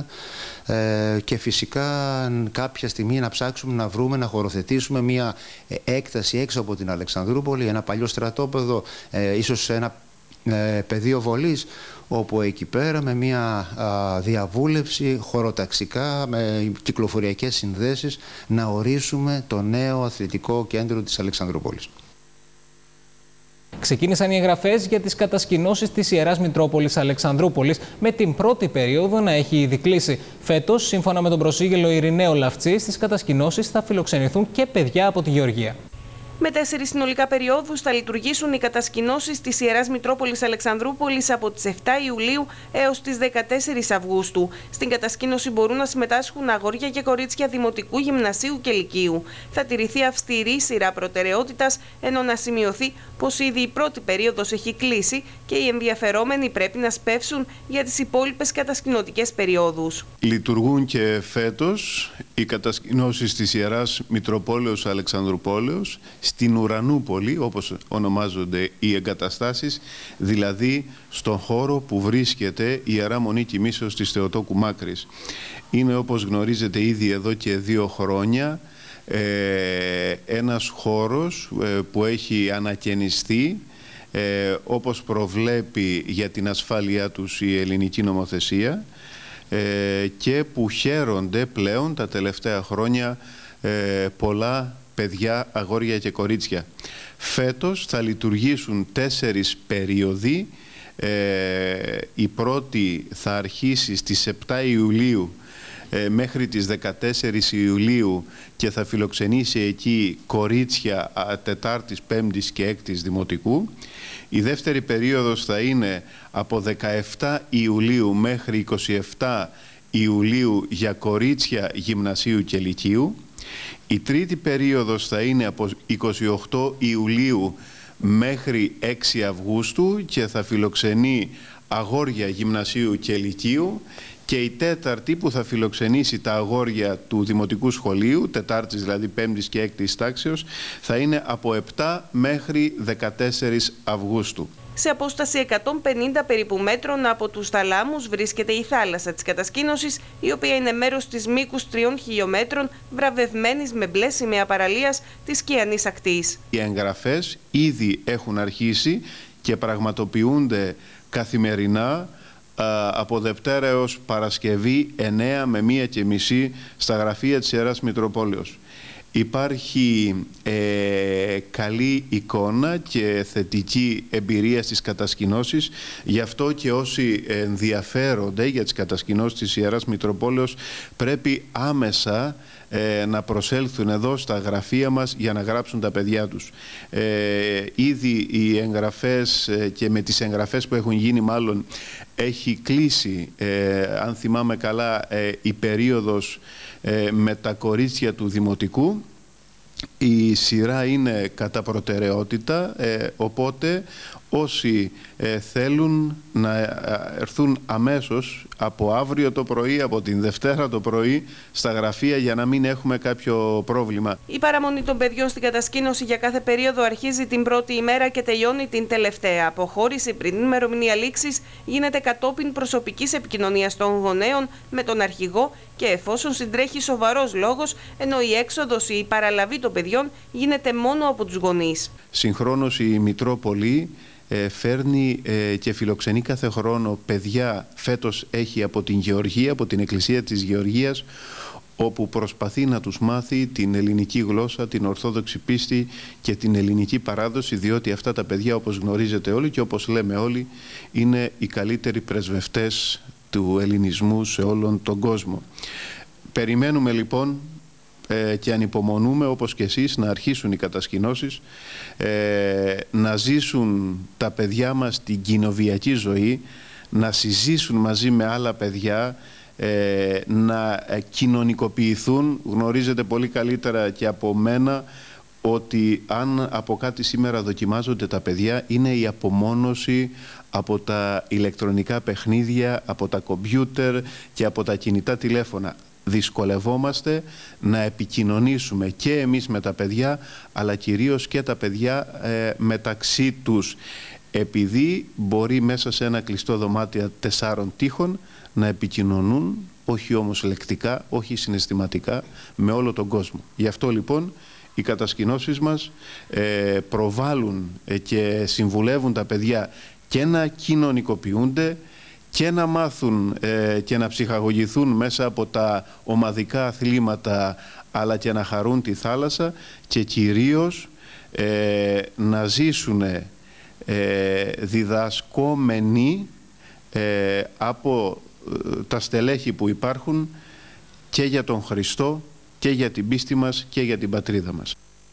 ε, και φυσικά κάποια στιγμή να ψάξουμε να βρούμε, να χωροθετήσουμε μια έκταση έξω από την Αλεξανδρούπολη, ένα παλιό στρατόπεδο, ε, ίσως ένα ε, πεδίο βολής, όπου εκεί πέρα με μια α, διαβούλευση χωροταξικά, με κυκλοφοριακές συνδέσεις, να ορίσουμε το νέο αθλητικό κέντρο της Αλεξανδρούπολης. Ξεκίνησαν οι εγγραφές για τις κατασκηνώσεις της Ιεράς Μητρόπολης Αλεξανδρούπολης, με την πρώτη περίοδο να έχει ήδη κλείσει. Φέτος, σύμφωνα με τον προσήγγελο Ειρηναίο Λαυτσή, στις κατασκηνώσεις θα φιλοξενηθούν και παιδιά από τη Γεωργία. Με τέσσερις συνολικά περιόδους θα λειτουργήσουν οι κατασκηνώσεις της Ιεράς Μητρόπολης Αλεξανδρούπολης από τις επτά Ιουλίου έως τις δεκατέσσερις Αυγούστου. Στην κατασκήνωση μπορούν να συμμετάσχουν αγόρια και κορίτσια δημοτικού, γυμνασίου και λυκείου. Θα τηρηθεί αυστηρή σειρά προτεραιότητας, ενώ να σημειωθεί πως ήδη η πρώτη περίοδος έχει κλείσει και οι ενδιαφερόμενοι πρέπει να σπεύσουν για τις υπόλοιπες κατασκηνωτικές περιόδους. Λειτουργούν και φέτος οι κατασκηνώσεις της Ιεράς Μητροπόλεως Αλεξανδρουπόλεως στην Ουρανούπολη, όπως ονομάζονται οι εγκαταστάσεις, δηλαδή στον χώρο που βρίσκεται η Ιερά Μονή Κοιμήσεως της Θεοτόκου Μάκρης. Είναι, όπως γνωρίζετε, ήδη εδώ και δύο χρόνια ε, ένας χώρος ε, που έχει ανακαινιστεί ε, όπως προβλέπει για την ασφάλειά τους η ελληνική νομοθεσία ε, και που χαίρονται πλέον τα τελευταία χρόνια ε, πολλά παιδιά, αγόρια και κορίτσια. Φέτος θα λειτουργήσουν τέσσερις περίοδοι. Ε, η πρώτη θα αρχίσει στις επτά Ιουλίου ε, μέχρι τις δεκατέσσερις Ιουλίου και θα φιλοξενήσει εκεί κορίτσια Τετάρτης, Πέμπτης και Έκτης Δημοτικού. Η δεύτερη περίοδος θα είναι από δεκαεπτά Ιουλίου μέχρι είκοσι επτά Ιουλίου για κορίτσια γυμνασίου και λυκείου. Η τρίτη περίοδος θα είναι από είκοσι οκτώ Ιουλίου μέχρι έξι Αυγούστου και θα φιλοξενεί αγόρια γυμνασίου και λυκείου, και η τέταρτη που θα φιλοξενήσει τα αγόρια του Δημοτικού Σχολείου, Τετάρτης δηλαδή Πέμπτης και Έκτης τάξεως, θα είναι από επτά μέχρι δεκατέσσερις Αυγούστου. Σε απόσταση εκατόν πενήντα περίπου μέτρων από τους θαλάμους βρίσκεται η θάλασσα της κατασκήνωσης, η οποία είναι μέρος της μήκους τριών χιλιόμετρων, βραβευμένης με μπλε σημαία παραλίας της Κιανής Ακτής. Οι εγγραφές ήδη έχουν αρχίσει και πραγματοποιούνται καθημερινά από Δευτέρα έως Παρασκευή εννέα με μία και μισή στα γραφεία της Ιεράς Μητροπόλεως. Υπάρχει ε, καλή εικόνα και θετική εμπειρία στις κατασκηνώσεις, γι' αυτό και όσοι ενδιαφέρονται για τις κατασκηνώσεις της Ιεράς Μητροπόλεως πρέπει άμεσα ε, να προσέλθουν εδώ στα γραφεία μας για να γράψουν τα παιδιά τους. Ε, ήδη οι εγγραφές ε, και με τις εγγραφές που έχουν γίνει μάλλον έχει κλείσει, ε, αν θυμάμαι καλά, ε, η περίοδος ε, με τα κορίτσια του Δημοτικού. η σειρά είναι κατά προτεραιότητα, ε, οπότε όσοι ε, θέλουν να έρθουν αμέσως από αύριο το πρωί, από την Δευτέρα το πρωί στα γραφεία για να μην έχουμε κάποιο πρόβλημα. Η παραμονή των παιδιών στην κατασκήνωση για κάθε περίοδο αρχίζει την πρώτη ημέρα και τελειώνει την τελευταία. Αποχώρηση πριν την ημερομηνία λήξης γίνεται κατόπιν προσωπικής επικοινωνίας των γονέων με τον αρχηγό και εφόσον συντρέχει σοβαρός λόγος, ενώ η έξοδος ή η παραλαβή των παιδιών γίνεται μόνο από τους γονείς. Συγχρόνως η Μητρόπολη ε, φέρνει ε, και φιλοξενεί κάθε χρόνο παιδιά. Φέτος έχει από την Γεωργία, από την Εκκλησία της Γεωργίας, όπου προσπαθεί να τους μάθει την ελληνική γλώσσα, την ορθόδοξη πίστη και την ελληνική παράδοση, διότι αυτά τα παιδιά, όπως γνωρίζετε όλοι και όπως λέμε όλοι, είναι οι καλύτεροι πρεσβευτές του ελληνισμού σε όλον τον κόσμο. Περιμένουμε λοιπόν ε, και ανυπομονούμε όπως και εσείς να αρχίσουν οι κατασκηνώσεις, ε, να ζήσουν τα παιδιά μας την κοινοβιακή ζωή, να συζήσουν μαζί με άλλα παιδιά, ε, να κοινωνικοποιηθούν. Γνωρίζετε πολύ καλύτερα και από μένα ότι αν από κάτι σήμερα δοκιμάζονται τα παιδιά είναι η απομόνωση από τα ηλεκτρονικά παιχνίδια, από τα κομπιούτερ και από τα κινητά τηλέφωνα. Δυσκολευόμαστε να επικοινωνήσουμε και εμείς με τα παιδιά, αλλά κυρίως και τα παιδιά ε, μεταξύ τους, επειδή μπορεί μέσα σε ένα κλειστό δωμάτιο τεσσάρων τείχων να επικοινωνούν, όχι όμως λεκτικά, όχι συναισθηματικά, με όλο τον κόσμο. Γι' αυτό λοιπόν οι κατασκηνώσεις μας ε, προβάλλουν ε, και συμβουλεύουν τα παιδιά και να κοινωνικοποιούνται και να μάθουν ε, και να ψυχαγωγηθούν μέσα από τα ομαδικά αθλήματα, αλλά και να χαρούν τη θάλασσα και κυρίως ε, να ζήσουν ε, διδασκόμενοι ε, από ε, τα στελέχη που υπάρχουν και για τον Χριστό και για την πίστη μας και για την πατρίδα μας.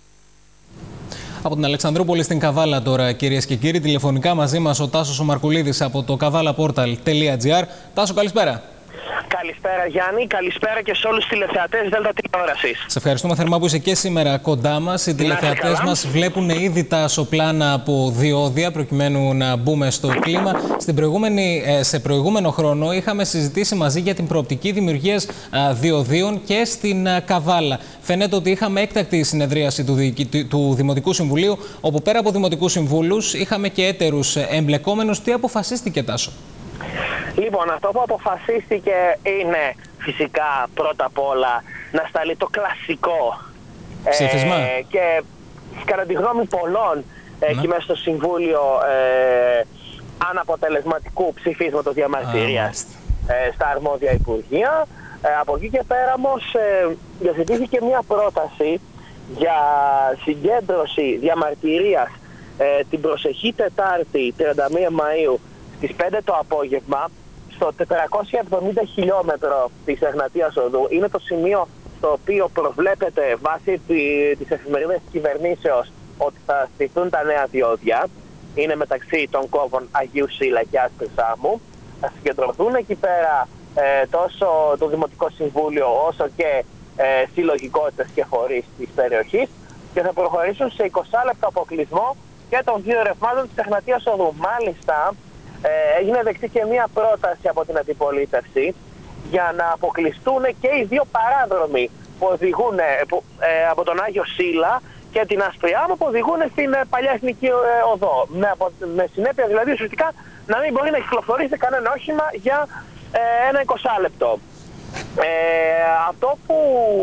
Από την Αλεξανδρούπολη στην Καβάλα τώρα, κυρίες και κύριοι, τηλεφωνικά μαζί μας ο Τάσος ο Μαρκουλίδης από το καβάλαπόρταλ τελεία τζι άρ. Τάσο, καλησπέρα. Καλησπέρα Γιάννη, καλησπέρα και σε όλους τους τηλεθεατές Δέλτα Τηλεόρασης. Σε ευχαριστούμε θερμά που είσαι και σήμερα κοντά μας. Οι τηλεθεατές μας βλέπουν ήδη τα ασοπλάνα από διόδια προκειμένου να μπούμε στο κλίμα. Στην προηγούμενη, σε προηγούμενο χρόνο είχαμε συζητήσει μαζί για την προοπτική δημιουργίας διοδίων και στην Καβάλα. Φαίνεται ότι είχαμε έκτακτη συνεδρίαση του, του Δημοτικού Συμβουλίου, όπου πέρα από Δημοτικούς Συμβούλους είχαμε και έτερους εμπλεκόμενους. Τι αποφασίστηκε, Τάσο? Λοιπόν, αυτό που αποφασίστηκε είναι φυσικά πρώτα απ' όλα να σταλεί το κλασικό ψήφισμα ε, και κατά τη γνώμη πολλών ε, εκεί μέσα στο Συμβούλιο ε, αναποτελεσματικού ψηφίσματος διαμαρτυρίας ε, στα αρμόδια Υπουργεία. Ε, από εκεί και πέρα όμως ε, διαθετήθηκε μια πρόταση για συγκέντρωση διαμαρτυρίας ε, την προσεχή Τετάρτη τριάντα μία Μαΐου στις πέντε το απόγευμα στο τετρακόσια εβδομήντα χιλιόμετρο της Εγνατίας Οδού. Είναι το σημείο στο οποίο προβλέπεται βάσει της εφημερίδας της κυβερνήσεως ότι θα στηθούν τα νέα διόδια. Είναι μεταξύ των κόβων Αγίου Σύλλα και Άσπρης Σάμου. Θα συγκεντρωθούν εκεί πέρα ε, τόσο το Δημοτικό Συμβούλιο όσο και ε, συλλογικότητες και φορείς της περιοχής και θα προχωρήσουν σε είκοσι λεπτό αποκλεισμό και των δύο ρευμάτων της Εγνατίας Οδού. Μάλιστα, Ε, έγινε δεκτή και μία πρόταση από την αντιπολίτευση για να αποκλειστούν και οι δύο παράδρομοι που οδηγούν που, ε, από τον Άγιο Σύλλα και την Ασπριάμο που οδηγούν στην ε, παλιά εθνική ε, οδό. Με, από, με συνέπεια δηλαδή ουσιαστικά να μην μπορεί να κυκλοφορήσει κανένα όχημα για ε, ένα είκοσι λεπτό. Ε, αυτό που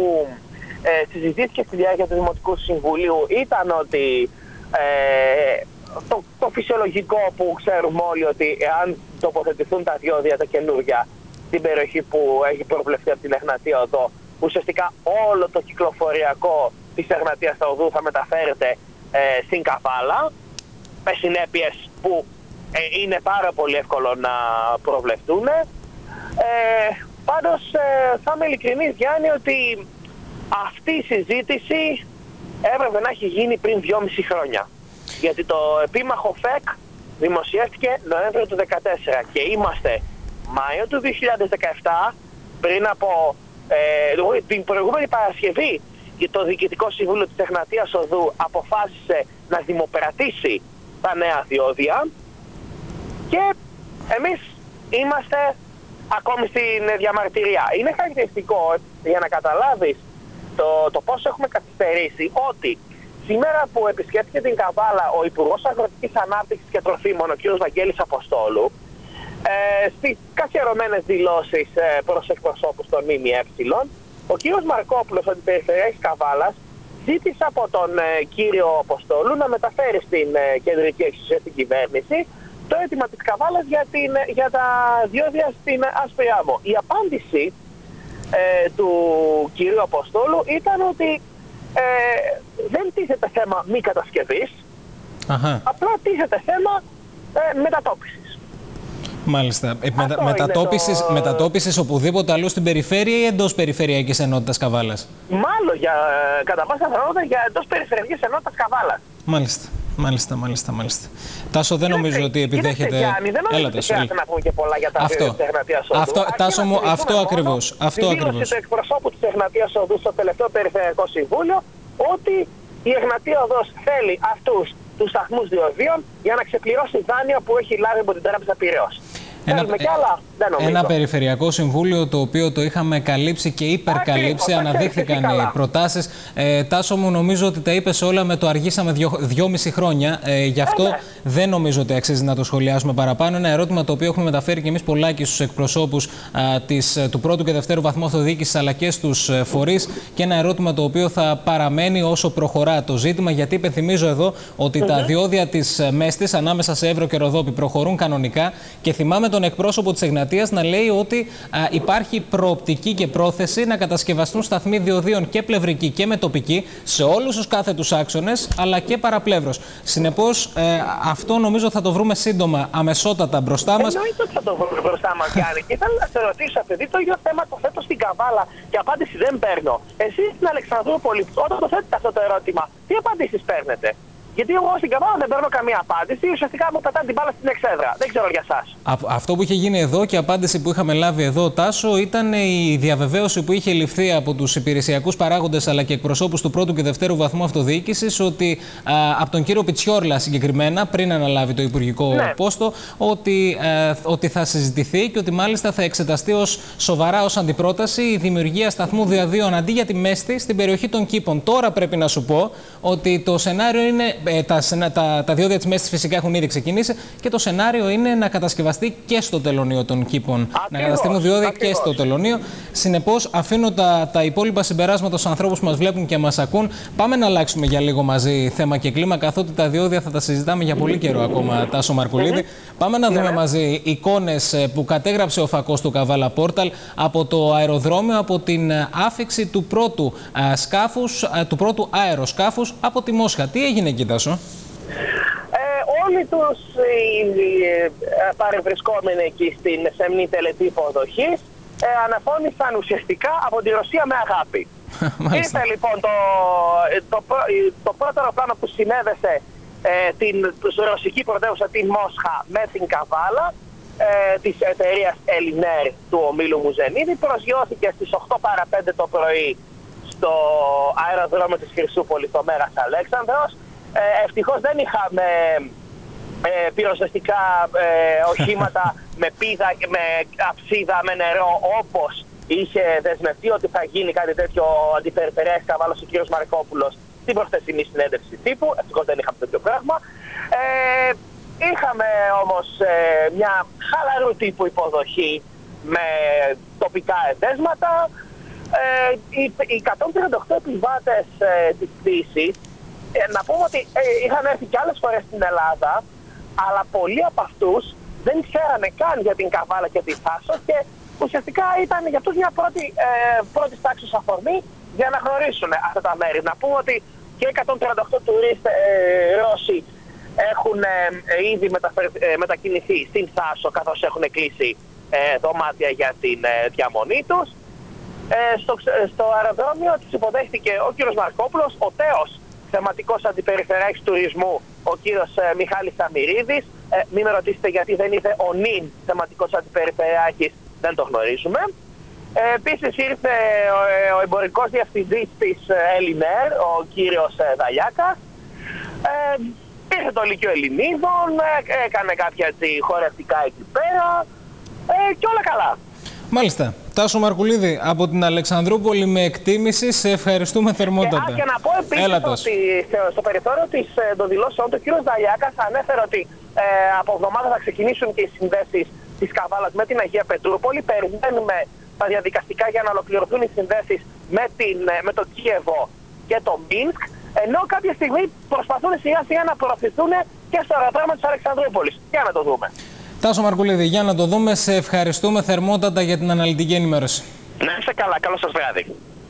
ε, συζητήθηκε στη διάρκεια του Δημοτικού Συμβουλίου ήταν ότι ε, Το, το φυσιολογικό που ξέρουμε όλοι ότι εάν τοποθετηθούν τα διόδια τα καινούργια στην περιοχή που έχει προβλεφθεί από την Εγνατία Οδό, ουσιαστικά όλο το κυκλοφοριακό της Εγνατίας Οδού θα μεταφέρεται ε, στην Καβάλα, με συνέπειες που ε, είναι πάρα πολύ εύκολο να προβλεφτούν. Ε, πάντως ε, θα είμαι ειλικρινής Γιάννη ότι αυτή η συζήτηση έπρεπε να έχει γίνει πριν δυόμιση χρόνια. Γιατί το επίμαχο ΦΕΚ δημοσιεύτηκε Νοέμβριο του δύο χιλιάδες δεκατέσσερα και είμαστε Μάιο του δύο χιλιάδες δεκαεπτά, πριν από ε, την προηγούμενη Παρασκευή το Διοικητικό Συμβούλιο της Εγνατίας Οδού αποφάσισε να δημοπρατήσει τα νέα διόδια και εμείς είμαστε ακόμη στην διαμαρτυρία. Είναι χαρακτηριστικό, για να καταλάβεις το, το πώς έχουμε καθυστερήσει, ότι σήμερα που επισκέφθηκε την Καβάλα ο Υπουργός Αγροτικής Ανάπτυξης και Τροφίμων, ο κ. Βαγγέλης Αποστόλου, ε, στις καθιερωμένες δηλώσεις ε, προς εκπροσώπους των ΜΜΕ, ο κ. Μαρκόπουλος, ο αντιπεριφερειάρχης Καβάλας, ζήτησε από τον ε, κύριο Αποστόλου να μεταφέρει στην ε, κεντρική εξουσία, στην κυβέρνηση, το αίτημα της Καβάλας για, την, για τα διόδια στην Άσπρη Άμμο. Η απάντηση ε, του κυρίου Αποστόλου ήταν ότι ε, δεν τίθεται θέμα μη κατασκευής, Αχα. απλά τίθεται θέμα ε, μετατόπισης. Μάλιστα. Ε, μετα, μετατόπισης, το... μετατόπισης οπουδήποτε αλλού στην περιφέρεια ή εντός περιφερειακής ενότητας Καβάλας? Μάλλον για, κατά πάσα πιθανότητα για εντός περιφερειακής ενότητας Καβάλας. Μάλιστα. Μάλιστα, μάλιστα, μάλιστα. Τάσο, δεν νομίζω Κύριε, ότι επιδέχεται. Γιάννη, δεν νομίζω ότι χρειάζεται να πούμε και πολλά για τα αυτό. Της Εγνατίας Οδού. Αυτό, Τάσο μου, αυτό ακριβώς. Αυτό τη ακριβώς. Του εκπροσώπου της Εγνατίας Οδού στο τελευταίο Περιφερειακό Συμβούλιο ότι η Εγνατία Οδός θέλει αυτούς τους σταθμούς διοδίων για να ξεπληρώσει δάνεια που έχει λάβει από την Τράπεζα Πειραιώς. Ένα, και άλλα, δεν ένα περιφερειακό συμβούλιο το οποίο το είχαμε καλύψει και υπερκαλύψει, αναδείχθηκαν οι προτάσεις. Ε, Τάσο μου, νομίζω ότι τα είπες όλα, με το αργήσαμε δυο, δυόμιση χρόνια. Ε, γι' αυτό ε, δεν νομίζω ότι αξίζει να το σχολιάσουμε παραπάνω. Ένα ερώτημα το οποίο έχουμε μεταφέρει και εμείς πολλάκι στους εκπροσώπους α, της, του πρώτου και δευτέρου βαθμού αυτοδιοίκησης αλλά και στους φορείς, και ένα ερώτημα το οποίο θα παραμένει όσο προχωρά το ζήτημα. Γιατί υπενθυμίζω εδώ ότι mm-hmm. τα διόδια της Μέστης ανάμεσα σε Εύρο και Ροδόπη προχωρούν κανονικά, και θυμάμαι τον εκπρόσωπο της Εγνατίας να λέει ότι α, υπάρχει προοπτική και πρόθεση να κατασκευαστούν σταθμοί διοδίων και πλευρικοί και μετοπικοί σε όλους τους κάθετους άξονες, αλλά και παραπλεύρος. Συνεπώς, ε, αυτό νομίζω θα το βρούμε σύντομα, αμεσότατα μπροστά μας. Εννοείται ότι θα το βρούμε μπροστά μας, Γιάννη. Και ήθελα να σε ρωτήσω, επειδή το ίδιο θέμα το θέτω στην Καβάλα και απάντηση δεν παίρνω. Εσείς στην Αλεξανδρούπολη, όταν το θέτετε αυτό το ερώτημα, τι απαντήσεις παίρνετε? Γιατί εγώ στην Καβάλα δεν παίρνω καμία απάντηση, ουσιαστικά μου πετάνε την μπάλα στην εξέδρα. Δεν ξέρω για εσάς. Αυτό που είχε γίνει εδώ και η απάντηση που είχαμε λάβει εδώ, Τάσο, ήταν η διαβεβαίωση που είχε ληφθεί από τους υπηρεσιακούς παράγοντες αλλά και εκπροσώπους του πρώτου και δευτέρου βαθμού αυτοδιοίκησης, ότι α, από τον κύριο Πιτσιόρλα συγκεκριμένα, πριν αναλάβει το υπουργικό ναι. πόστο, ότι, α, ότι θα συζητηθεί και ότι μάλιστα θα εξεταστεί ως σοβαρά ως αντιπρόταση η δημιουργία σταθμού διαδίων αντί για τη Μέστη στην περιοχή των Κήπων. Τώρα πρέπει να σου πω ότι το σενάριο είναι. Ε, τα, τα, τα διόδια της Μέστης φυσικά έχουν ήδη ξεκινήσει και το σενάριο είναι να κατασκευαστεί και στο τελωνείο των Κήπων. Ακριβώς, να καταστούν διόδια ακριβώς. και στο τελωνείο. Συνεπώς, αφήνω τα, τα υπόλοιπα συμπεράσματα στους ανθρώπους που μας βλέπουν και μας ακούν. Πάμε να αλλάξουμε για λίγο μαζί θέμα και κλίμα, καθότι τα διόδια θα τα συζητάμε για πολύ καιρό ακόμα, Τάσο Μαρκουλίδη. Πάμε να δούμε μαζί εικόνες που κατέγραψε ο φακός του Καβάλα Portal από το αεροδρόμιο, από την άφιξη του πρώτου, α, σκάφους, α, του πρώτου αεροσκάφους από τη Μόσχα. Τι έγινε εκεί, Τάσο? Ε, όλοι τους οι, οι, παρευρισκόμενοι εκεί στην σεμνή τελετή υποδοχής ε, αναφώνησαν ουσιαστικά από τη Ρωσία με αγάπη. Ήρθε λοιπόν το, το, το, το πρώτο αεροπλάνο που συνέδεσε ε, την ρωσική πρωτεύουσα την Μόσχα με την Καβάλα ε, της εταιρείας Ελινέρ του ομίλου Μουζενίδη, προσγειώθηκε στις οκτώ παρά πέντε το πρωί στο αεροδρόμιο της Χρυσούπολης, στο Μέρας Αλέξανδρος. Ε, ευτυχώς δεν είχαμε ε, πυροσβεστικά ε, οχήματα με πίδα, με αψίδα, με νερό, όπως είχε δεσμευτεί ότι θα γίνει κάτι τέτοιο ο αντιπεριφερειάρχης Καβάλας ο κ. Μαρκόπουλος στην προχθεσινή συνέντευξη τύπου. Ευτυχώς δεν είχαμε τέτοιο πράγμα. Ε, είχαμε όμως ε, μια χαλαρού τύπου υποδοχή με τοπικά εδέσματα. Ε, οι, οι εκατόν τριάντα οκτώ επιβάτες ε, της πτήσης, Ε, να πούμε ότι ε, είχαν έρθει και άλλες φορές στην Ελλάδα, αλλά πολλοί από αυτούς δεν ξέρανε καν για την Καβάλα και τη Θάσο και ουσιαστικά ήταν για αυτούς μια πρώτη, ε, πρώτη τάξης αφορμή για να γνωρίσουν αυτά τα μέρη. Να πούμε ότι και εκατόν τριάντα οκτώ τουρίστες ε, Ρώσοι έχουν ε, ε, ήδη μεταφερ, ε, μετακινηθεί στην Θάσο, καθώς έχουν κλείσει ε, δωμάτια για την ε, διαμονή τους. Ε, στο, στο αεροδρόμιο τους υποδέχτηκε ο κύριος Μαρκόπουλος, ο τέος θεματικός αντιπεριφερειάρχης τουρισμού, ο κύριος ε, Μιχάλης Σαμυρίδης. Ε, μην με ρωτήσετε γιατί δεν ήρθε ο νυν θεματικός αντιπεριφερειάρχης, δεν το γνωρίζουμε. Ε, επίσης ήρθε ο, ο εμπορικός διευθυντής της Ελινέρ, ο κύριος Δαλιάκας. Ε, ήρθε το Λύκειο Ελληνίδων, έκανε κάποια έτσι, χορευτικά εκεί πέρα ε, και όλα καλά. Μάλιστα. Τάσο Μαρκουλίδη, από την Αλεξανδρούπολη με εκτίμηση, σε ευχαριστούμε θερμότατα. Και, α, και να πω επίσης ότι στο περιθώριο της, των δηλώσεων του, ο κύριος Δαλιάκας ανέφερε ότι ε, από εβδομάδα θα ξεκινήσουν και οι συνδέσεις της Καβάλας με την Αγία Πετρούπολη. Περιμένουμε τα διαδικαστικά για να ολοκληρωθούν οι συνδέσεις με, την, με το Κίεβο και το Μίνσκ. Ενώ κάποια στιγμή προσπαθούν σιγά σιγά να προωθηθούν και στο αεροδρόμιο της Αλεξανδρούπολης. Για να το δούμε. Τάσο Μαρκουλίδη, για να το δούμε, σε ευχαριστούμε θερμότατα για την αναλυτική ενημέρωση. Να είστε καλά, καλό σας βράδυ.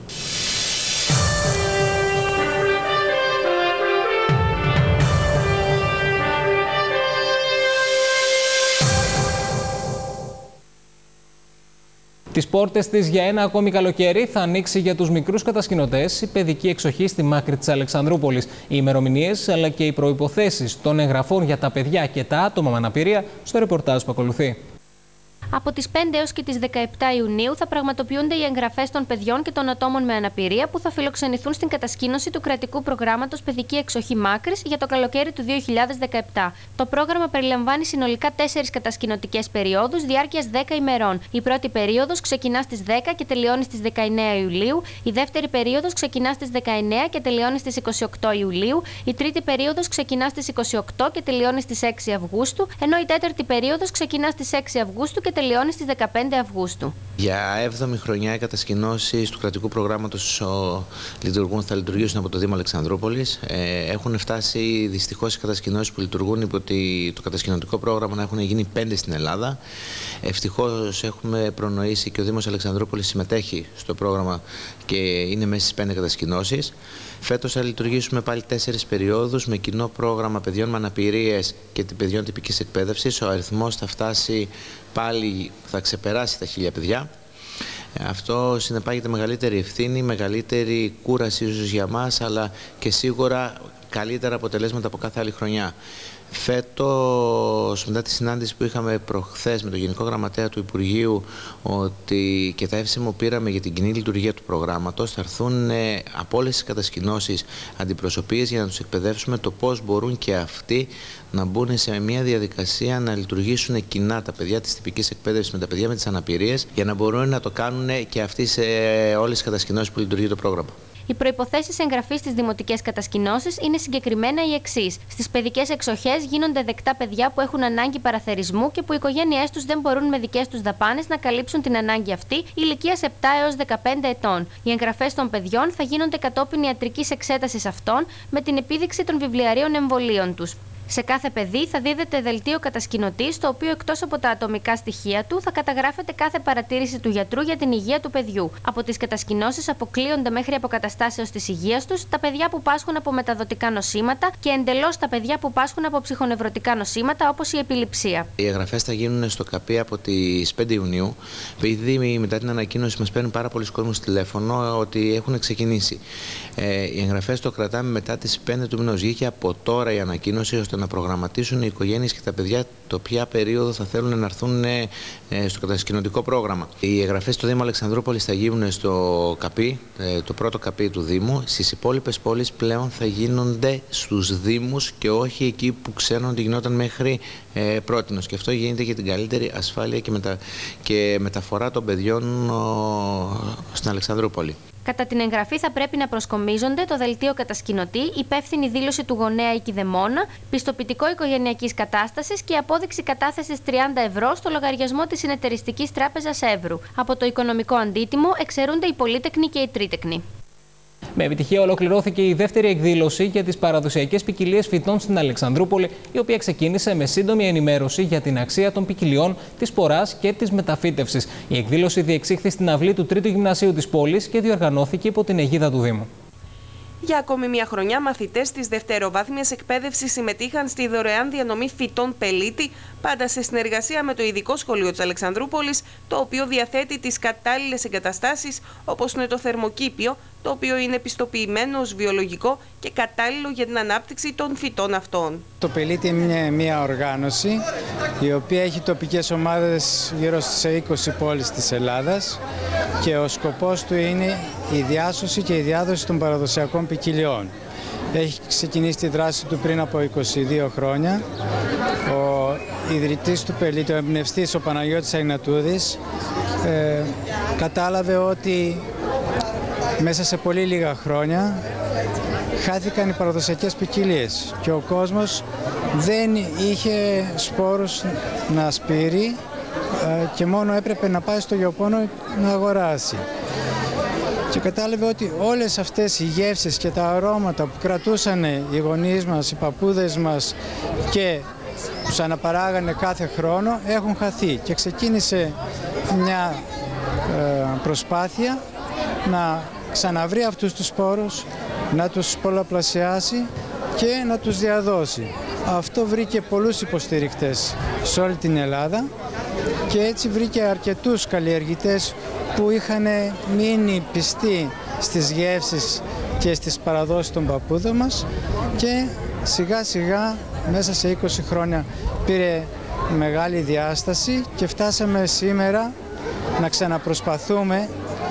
Τις πόρτες της για ένα ακόμη καλοκαίρι θα ανοίξει για τους μικρούς κατασκηνωτές η παιδική εξοχή στη Μάκρη της Αλεξανδρούπολης. Οι ημερομηνίες αλλά και οι προϋποθέσεις των εγγραφών για τα παιδιά και τα άτομα με αναπηρία στο ρεπορτάζ που ακολουθεί. Από τις πέντε έως και τις δεκαεπτά Ιουνίου θα πραγματοποιούνται οι εγγραφές των παιδιών και των ατόμων με αναπηρία που θα φιλοξενηθούν στην κατασκήνωση του κρατικού προγράμματος Παιδική Εξοχή Μάκρης για το καλοκαίρι του δύο χιλιάδες δεκαεπτά. Το πρόγραμμα περιλαμβάνει συνολικά τέσσερις κατασκηνωτικές περιόδους διάρκειας δέκα ημερών. Η πρώτη περίοδος ξεκινά στις δέκα και τελειώνει στις δεκαεννέα Ιουλίου. Η δεύτερη περίοδος ξεκινά στις δεκαεννέα και τελειώνει στις είκοσι οκτώ Ιουλίου. Η τρίτη περίοδος ξεκινά στις είκοσι οκτώ και τελειώνει στις έξι Αυγούστου. Ενώ η τέταρτη περίοδος ξεκινά στις έξι Αυγούστου και τελειώνει στις δεκαπέντε Αυγούστου. Για έβδομη χρονιά οι κατασκηνώσεις του κρατικού προγράμματος λειτουργούν, θα λειτουργήσουν από το Δήμο Αλεξανδρούπολης. Ε, έχουν φτάσει δυστυχώς οι κατασκηνώσεις που λειτουργούν υπό το κατασκηνωτικό πρόγραμμα να έχουν γίνει πέντε στην Ελλάδα. Ευτυχώς έχουμε προνοήσει και ο Δήμος Αλεξανδρούπολης συμμετέχει στο πρόγραμμα και είναι μέσα στις πέντε κατασκηνώσεις. Φέτος θα λειτουργήσουμε πάλι τέσσερις περιόδους με κοινό πρόγραμμα παιδιών με αναπηρίες και παιδιών τυπικής εκπαίδευσης. Ο αριθμός θα φτάσει πάλι, θα ξεπεράσει τα χίλια παιδιά. Αυτό συνεπάγεται μεγαλύτερη ευθύνη, μεγαλύτερη κούραση ίσως για μας, αλλά και σίγουρα καλύτερα αποτελέσματα από κάθε άλλη χρονιά. Φέτος, μετά τη συνάντηση που είχαμε προχθές με τον Γενικό Γραμματέα του Υπουργείου, ότι και τα εύσημα που πήραμε για την κοινή λειτουργία του προγράμματος, θα έρθουν ε, από όλες τις κατασκηνώσεις αντιπροσωπείες για να τους εκπαιδεύσουμε το πώς μπορούν και αυτοί να μπουν σε μια διαδικασία να λειτουργήσουν κοινά τα παιδιά της τυπικής εκπαίδευσης με τα παιδιά με τις αναπηρίες, για να μπορούν να το κάνουν και αυτοί σε όλες τις κατασκηνώσεις που λειτουργεί το πρόγραμμα. Οι προϋποθέσεις εγγραφής στις δημοτικές κατασκηνώσεις είναι συγκεκριμένα οι εξής. Στις παιδικές εξοχές γίνονται δεκτά παιδιά που έχουν ανάγκη παραθερισμού και που οι οικογένειές τους δεν μπορούν με δικές τους δαπάνες να καλύψουν την ανάγκη αυτή ηλικίας επτά έως δεκαπέντε ετών. Οι εγγραφές των παιδιών θα γίνονται κατόπιν ιατρικής εξέτασης αυτών με την επίδειξη των βιβλιαρίων εμβολίων τους. Σε κάθε παιδί θα δίδεται δελτίο κατασκηνωτή, στο οποίο εκτός από τα ατομικά στοιχεία του θα καταγράφεται κάθε παρατήρηση του γιατρού για την υγεία του παιδιού. Από τις κατασκηνώσεις αποκλείονται μέχρι αποκαταστάσεως της υγείας τους τα παιδιά που πάσχουν από μεταδοτικά νοσήματα και εντελώς τα παιδιά που πάσχουν από ψυχονευρωτικά νοσήματα όπως η επιληψία. Οι εγγραφές θα γίνουν στο ΚΑΠΗ από τις πέντε Ιουνίου. Επειδή μετά την ανακοίνωση μας παίρνουν πάρα πολλοί κόσμος τηλέφωνο ότι έχουν ξεκινήσει. Ε, οι εγγραφές το κρατάμε μετά τις πέντε του μηνός. Βγήκε από τώρα η ανακοίνωση ώστε να προγραμματίσουν οι οικογένειες και τα παιδιά το ποια περίοδο θα θέλουν να έρθουν ε, στο κατασκηνωτικό πρόγραμμα. Οι εγγραφές στο Δήμο Αλεξανδρούπολης θα γίνουν στο ΚΑΠΗ, ε, το πρώτο ΚΑΠΗ του Δήμου. Στις υπόλοιπες πόλεις πλέον θα γίνονται στους Δήμους και όχι εκεί που ξέρουν ότι γινόταν μέχρι ε, πρότινος. Και αυτό γίνεται για την καλύτερη ασφάλεια και, μετα... και μεταφορά των παιδιών ο... στην Αλεξανδρούπολη. Κατά την εγγραφή θα πρέπει να προσκομίζονται το δελτίο κατασκηνωτή, υπεύθυνη δήλωση του γονέα ή κηδεμόνα, πιστοποιητικό οικογενειακής κατάστασης και απόδειξη κατάθεσης τριάντα ευρώ στο λογαριασμό της Συνεταιριστικής Τράπεζας Εύρου. Από το οικονομικό αντίτιμο εξαιρούνται οι πολύτεκνοι και οι τρίτεκνοι. Με επιτυχία ολοκληρώθηκε η δεύτερη εκδήλωση για τις παραδοσιακές ποικιλίες φυτών στην Αλεξανδρούπολη, η οποία ξεκίνησε με σύντομη ενημέρωση για την αξία των ποικιλιών, της σποράς και της μεταφύτευσης. Η εκδήλωση διεξήχθη στην αυλή του Τρίτου Γυμνασίου της πόλης και διοργανώθηκε υπό την αιγίδα του Δήμου. Για ακόμη μια χρονιά, μαθητές της δευτεροβάθμιας εκπαίδευσης συμμετείχαν στη δωρεάν διανομή φυτών πελίτη, πάντα σε συνεργασία με το Ειδικό Σχολείο της Αλεξανδρούπολης, το οποίο διαθέτει τις κατάλληλες εγκαταστάσεις, όπως είναι το θερμοκήπιο, το οποίο είναι πιστοποιημένο ως βιολογικό και κατάλληλο για την ανάπτυξη των φυτών αυτών. Το Πελίτη είναι μια οργάνωση η οποία έχει τοπικές ομάδες γύρω στις είκοσι πόλεις της Ελλάδας και ο σκοπός του είναι η διάσωση και η διάδοση των παραδοσιακών ποικιλιών. Έχει ξεκινήσει τη δράση του πριν από είκοσι δύο χρόνια. Ο ιδρυτής του Πελίτη, ο εμπνευστής, ο Παναγιώτης Αγνατούδης, ε, κατάλαβε ότι μέσα σε πολύ λίγα χρόνια χάθηκαν οι παραδοσιακές ποικιλίες και ο κόσμος δεν είχε σπόρους να σπείρει ε, και μόνο έπρεπε να πάει στο γεωπόνο να αγοράσει. Και κατάλαβε ότι όλες αυτές οι γεύσεις και τα αρώματα που κρατούσαν οι γονείς μας, οι παππούδες μας και τους αναπαράγανε κάθε χρόνο έχουν χαθεί και ξεκίνησε μια ε, προσπάθεια να ξαναβρει αυτούς τους σπόρους, να τους πολλαπλασιάσει και να τους διαδώσει. Αυτό βρήκε πολλούς υποστηρικτές σε όλη την Ελλάδα και έτσι βρήκε αρκετούς καλλιεργητές που είχαν μείνει πιστοί στις γεύσεις και στις παραδόσεις των παππούδων μας και σιγά σιγά μέσα σε είκοσι χρόνια πήρε μεγάλη διάσταση και φτάσαμε σήμερα να ξαναπροσπαθούμε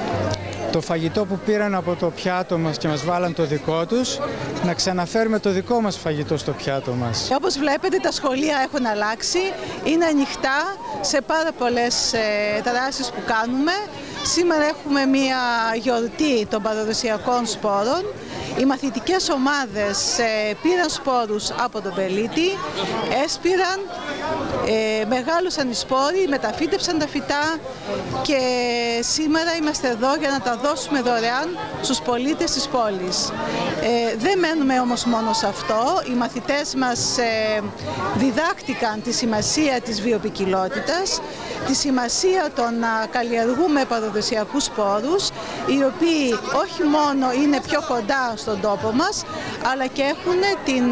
το φαγητό που πήραν από το πιάτο μας και μας βάλαν το δικό τους, να ξαναφέρουμε το δικό μας φαγητό στο πιάτο μας. Όπως βλέπετε, τα σχολεία έχουν αλλάξει, είναι ανοιχτά σε πάρα πολλές ε, δράσεις που κάνουμε. Σήμερα έχουμε μία γιορτή των παραδοσιακών σπόρων. Οι μαθητικές ομάδες ε, πήραν σπόρους από τον Πελίτη, έσπηραν, ε, μεγάλωσαν οι σπόροι, μεταφύτεψαν τα φυτά και σήμερα είμαστε εδώ για να τα δώσουμε δωρεάν στους πολίτες της πόλης. Ε, δεν μένουμε όμως μόνο σε αυτό. Οι μαθητές μας ε, διδάχτηκαν τη σημασία της βιοποικιλότητας, τη σημασία το να καλλιεργούμε παραδοσιακούς σπόρους, οι οποίοι όχι μόνο είναι πιο κοντά στον τόπο μας, αλλά και έχουν την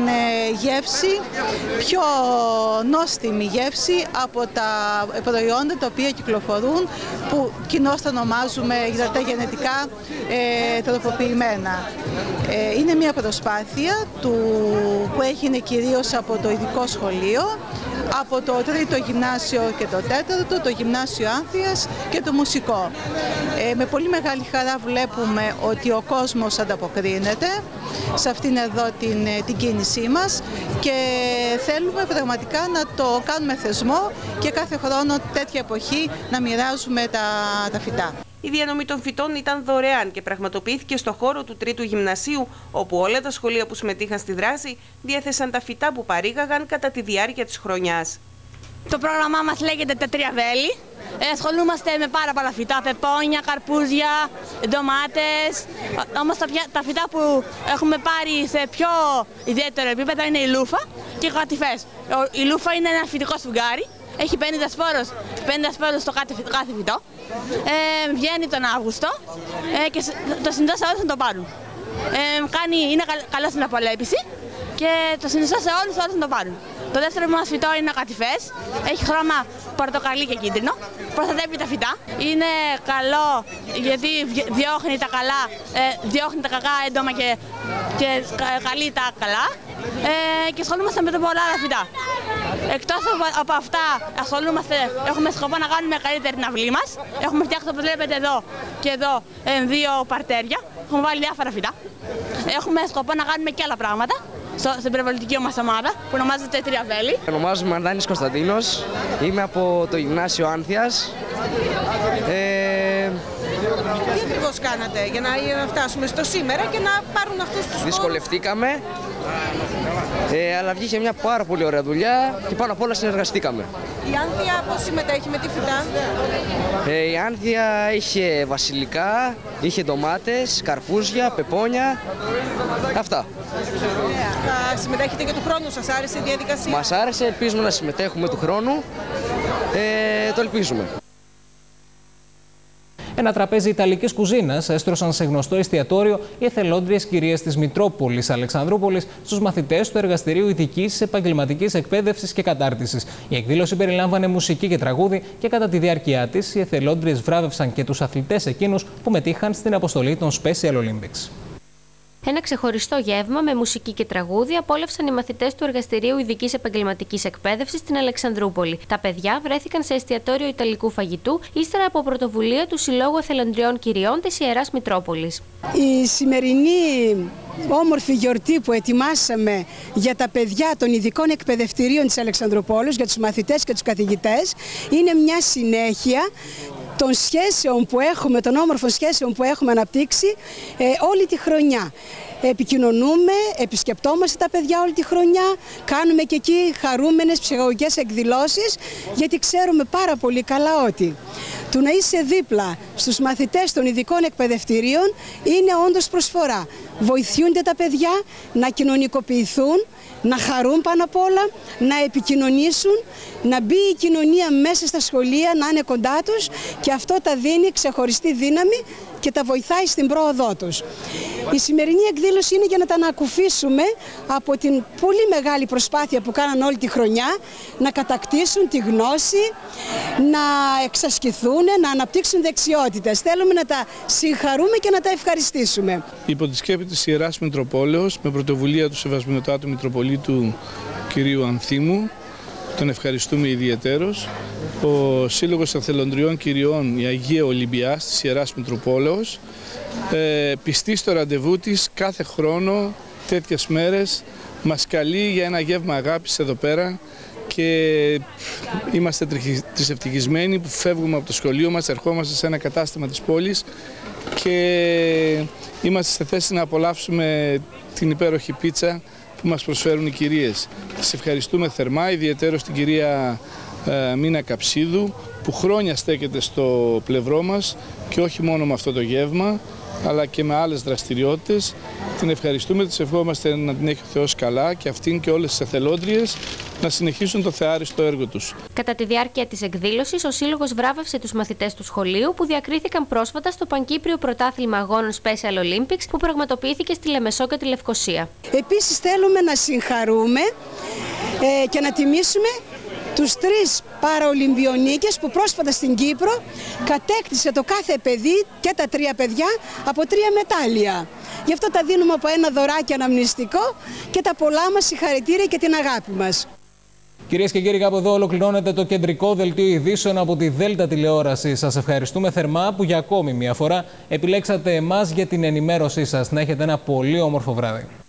γεύση, πιο νόστιμη γεύση από τα προϊόντα τα οποία κυκλοφορούν, που κοινώς τα ονομάζουμε τα γενετικά ε, τροποποιημένα. Ε, είναι μια προσπάθεια του, που έγινε κυρίως από το ειδικό σχολείο, από το τρίτο γυμνάσιο και το τέταρτο, το γυμνάσιο Άνθειας και το μουσικό. Ε, με πολύ μεγάλη χαρά βλέπουμε ότι ο κόσμος ανταποκρίνεται σε αυτήν εδώ την, την κίνησή μας και θέλουμε πραγματικά να το κάνουμε θεσμό και κάθε χρόνο τέτοια εποχή να μοιράζουμε τα, τα φυτά. Η διανομή των φυτών ήταν δωρεάν και πραγματοποιήθηκε στο χώρο του Τρίτου Γυμνασίου, όπου όλα τα σχολεία που συμμετείχαν στη δράση διέθεσαν τα φυτά που παρήγαγαν κατά τη διάρκεια της χρονιάς. Το πρόγραμμά μας λέγεται Τα Τρία Βέλη. Ε, ασχολούμαστε με πάρα πολλά φυτά, πεπόνια, καρπούζια, ντομάτες. Όμως τα, τα φυτά που έχουμε πάρει σε πιο ιδιαίτερο επίπεδο είναι η λούφα και οι κατυφές. Η λούφα είναι ένα φυτικό σφουγγάρι. Έχει πενήντα σπόρους, πενήντα σπόρους στο κάθε, κάθε φυτό. Ε, βγαίνει τον Αύγουστο ε, και το συνιστώ σε όλους να το πάρουν. Ε, κάνει, είναι καλό στην απολέπιση και το συνιστώ σε όλους, όλους να το πάρουν. Το δεύτερο μας φυτό είναι κατυφές, έχει χρώμα πορτοκαλί και κίτρινο, προστατεύει τα φυτά. Είναι καλό γιατί διώχνει τα καλά, ε, διώχνει τα κακά έντομα και, και καλεί τα καλά ε, και ασχολούμαστε με πολλά άλλα φυτά. Εκτός από αυτά ασχολούμαστε, έχουμε σκοπό να κάνουμε καλύτερη την αυλή μας. Έχουμε φτιάξει, όπως βλέπετε εδώ και εδώ, δύο παρτέρια, έχουμε βάλει διάφορα φυτά. Έχουμε σκοπό να κάνουμε και άλλα πράγματα στην περιβαλλοντική μας ομάδα που ονομάζεται Τρία Βέλη. Ονομάζομαι Αρδάνης Κωνσταντίνος, είμαι από το Γυμνάσιο Άνθειας. Ε... Τι ακριβώς κάνατε για να φτάσουμε στο σήμερα και να πάρουν αυτούς τους... Δυσκολευτήκαμε, ε, αλλά βγήκε μια πάρα πολύ ωραία δουλειά και πάνω απ' όλα συνεργαστήκαμε. Η Άνθεια πώς συμμετέχει με τι φυτά? Ε, η Άνθεια είχε βασιλικά, είχε ντομάτες, καρπούζια, πεπόνια, αυτά. Θα συμμετέχετε και του χρόνου, σας άρεσε η διαδικασία? Μας άρεσε, ελπίζουμε να συμμετέχουμε του χρόνου, ε, το ελπίζουμε. Ένα τραπέζι ιταλικής κουζίνας έστρωσαν σε γνωστό εστιατόριο οι εθελόντριες κυρίες της Μητρόπολης Αλεξανδρούπολης στους μαθητές του Εργαστηρίου Ειδικής Επαγγελματικής Εκπαίδευσης και Κατάρτισης. Η εκδήλωση περιλάμβανε μουσική και τραγούδι και κατά τη διάρκεια της οι εθελόντριες βράβευσαν και τους αθλητές εκείνους που μετήχαν στην αποστολή των Special Olympics. Ένα ξεχωριστό γεύμα με μουσική και τραγούδι απόλαυσαν οι μαθητές του Εργαστηρίου Ειδικής Επαγγελματικής Εκπαίδευσης στην Αλεξανδρούπολη. Τα παιδιά βρέθηκαν σε εστιατόριο Ιταλικού φαγητού ύστερα από πρωτοβουλία του Συλλόγου Εθελοντριών Κυριών της Ιεράς Μητρόπολης. Η σημερινή όμορφη γιορτή που ετοιμάσαμε για τα παιδιά των ειδικών εκπαιδευτηρίων της Αλεξανδρούπολης, για τους μαθητές και τους καθηγητές, είναι μια συνέχεια των σχέσεων που έχουμε, των όμορφων σχέσεων που έχουμε αναπτύξει ε, όλη τη χρονιά. Επικοινωνούμε, επισκεπτόμαστε τα παιδιά όλη τη χρονιά, κάνουμε και εκεί χαρούμενες ψυχαγωγικές εκδηλώσεις, γιατί ξέρουμε πάρα πολύ καλά ότι του να είσαι δίπλα στους μαθητές των ειδικών εκπαιδευτηρίων είναι όντως προσφορά. Βοηθούνται τα παιδιά να κοινωνικοποιηθούν, να χαρούν πάνω απ' όλα, να επικοινωνήσουν, να μπει η κοινωνία μέσα στα σχολεία, να είναι κοντά τους και αυτό τα δίνει ξεχωριστή δύναμη και τα βοηθάει στην πρόοδό τους. Η σημερινή εκδήλωση είναι για να τα ανακουφίσουμε από την πολύ μεγάλη προσπάθεια που κάναν όλη τη χρονιά, να κατακτήσουν τη γνώση, να εξασκηθούν, να αναπτύξουν δεξιότητες. Θέλουμε να τα συγχαρούμε και να τα ευχαριστήσουμε. Υπό τη σκέπη της Ιεράς Μητροπόλεως, με πρωτοβουλία του Σεβασμιωτάτου Μητροπολίτου κυρίου Ανθίμου, τον ευχαριστούμε ιδιαιτέρως, ο Σύλλογος Εθελοντριών Κυριών η Αγία Ολυμπιάς της Ιεράς Μητροπόλεως ε, πιστή στο ραντεβού της κάθε χρόνο τέτοιες μέρες μας καλεί για ένα γεύμα αγάπης εδώ πέρα και είμαστε τρισευτυχισμένοι που φεύγουμε από το σχολείο μας, ερχόμαστε σε ένα κατάστημα της πόλης και είμαστε σε θέση να απολαύσουμε την υπέροχη πίτσα που μας προσφέρουν οι κυρίες. Τις ευχαριστούμε θερμά, ιδιαίτερα στην κυρία ε, Μίνα Καψίδου που χρόνια στέκεται στο πλευρό μας και όχι μόνο με αυτό το γεύμα αλλά και με άλλες δραστηριότητες. Την ευχαριστούμε, της ευχόμαστε να την έχει ο Θεός καλά και αυτήν και όλες τις εθελόντριες να συνεχίσουν το θεάριστο έργο τους. Κατά τη διάρκεια της εκδήλωσης, ο Σύλλογος βράβευσε τους μαθητές του σχολείου που διακρίθηκαν πρόσφατα στο Πανκύπριο Πρωτάθλημα Αγώνων Special Olympics που πραγματοποιήθηκε στη Λεμεσό και τη Λευκοσία. Επίσης θέλουμε να συγχαρούμε ε, και να τιμήσουμε τους τρεις παραολυμπιονίκες που πρόσφατα στην Κύπρο κατέκτησε το κάθε παιδί και τα τρία παιδιά από τρία μετάλλια. Γι' αυτό τα δίνουμε από ένα δωράκι αναμνηστικό και τα πολλά μας συγχαρητήρια και την αγάπη μας. Κυρίες και κύριοι, κάπου εδώ ολοκληρώνεται το κεντρικό δελτίο ειδήσεων από τη Δέλτα Τηλεόραση. Σας ευχαριστούμε θερμά που για ακόμη μια φορά επιλέξατε εμάς για την ενημέρωσή σας. Να έχετε ένα πολύ όμορφο βράδυ.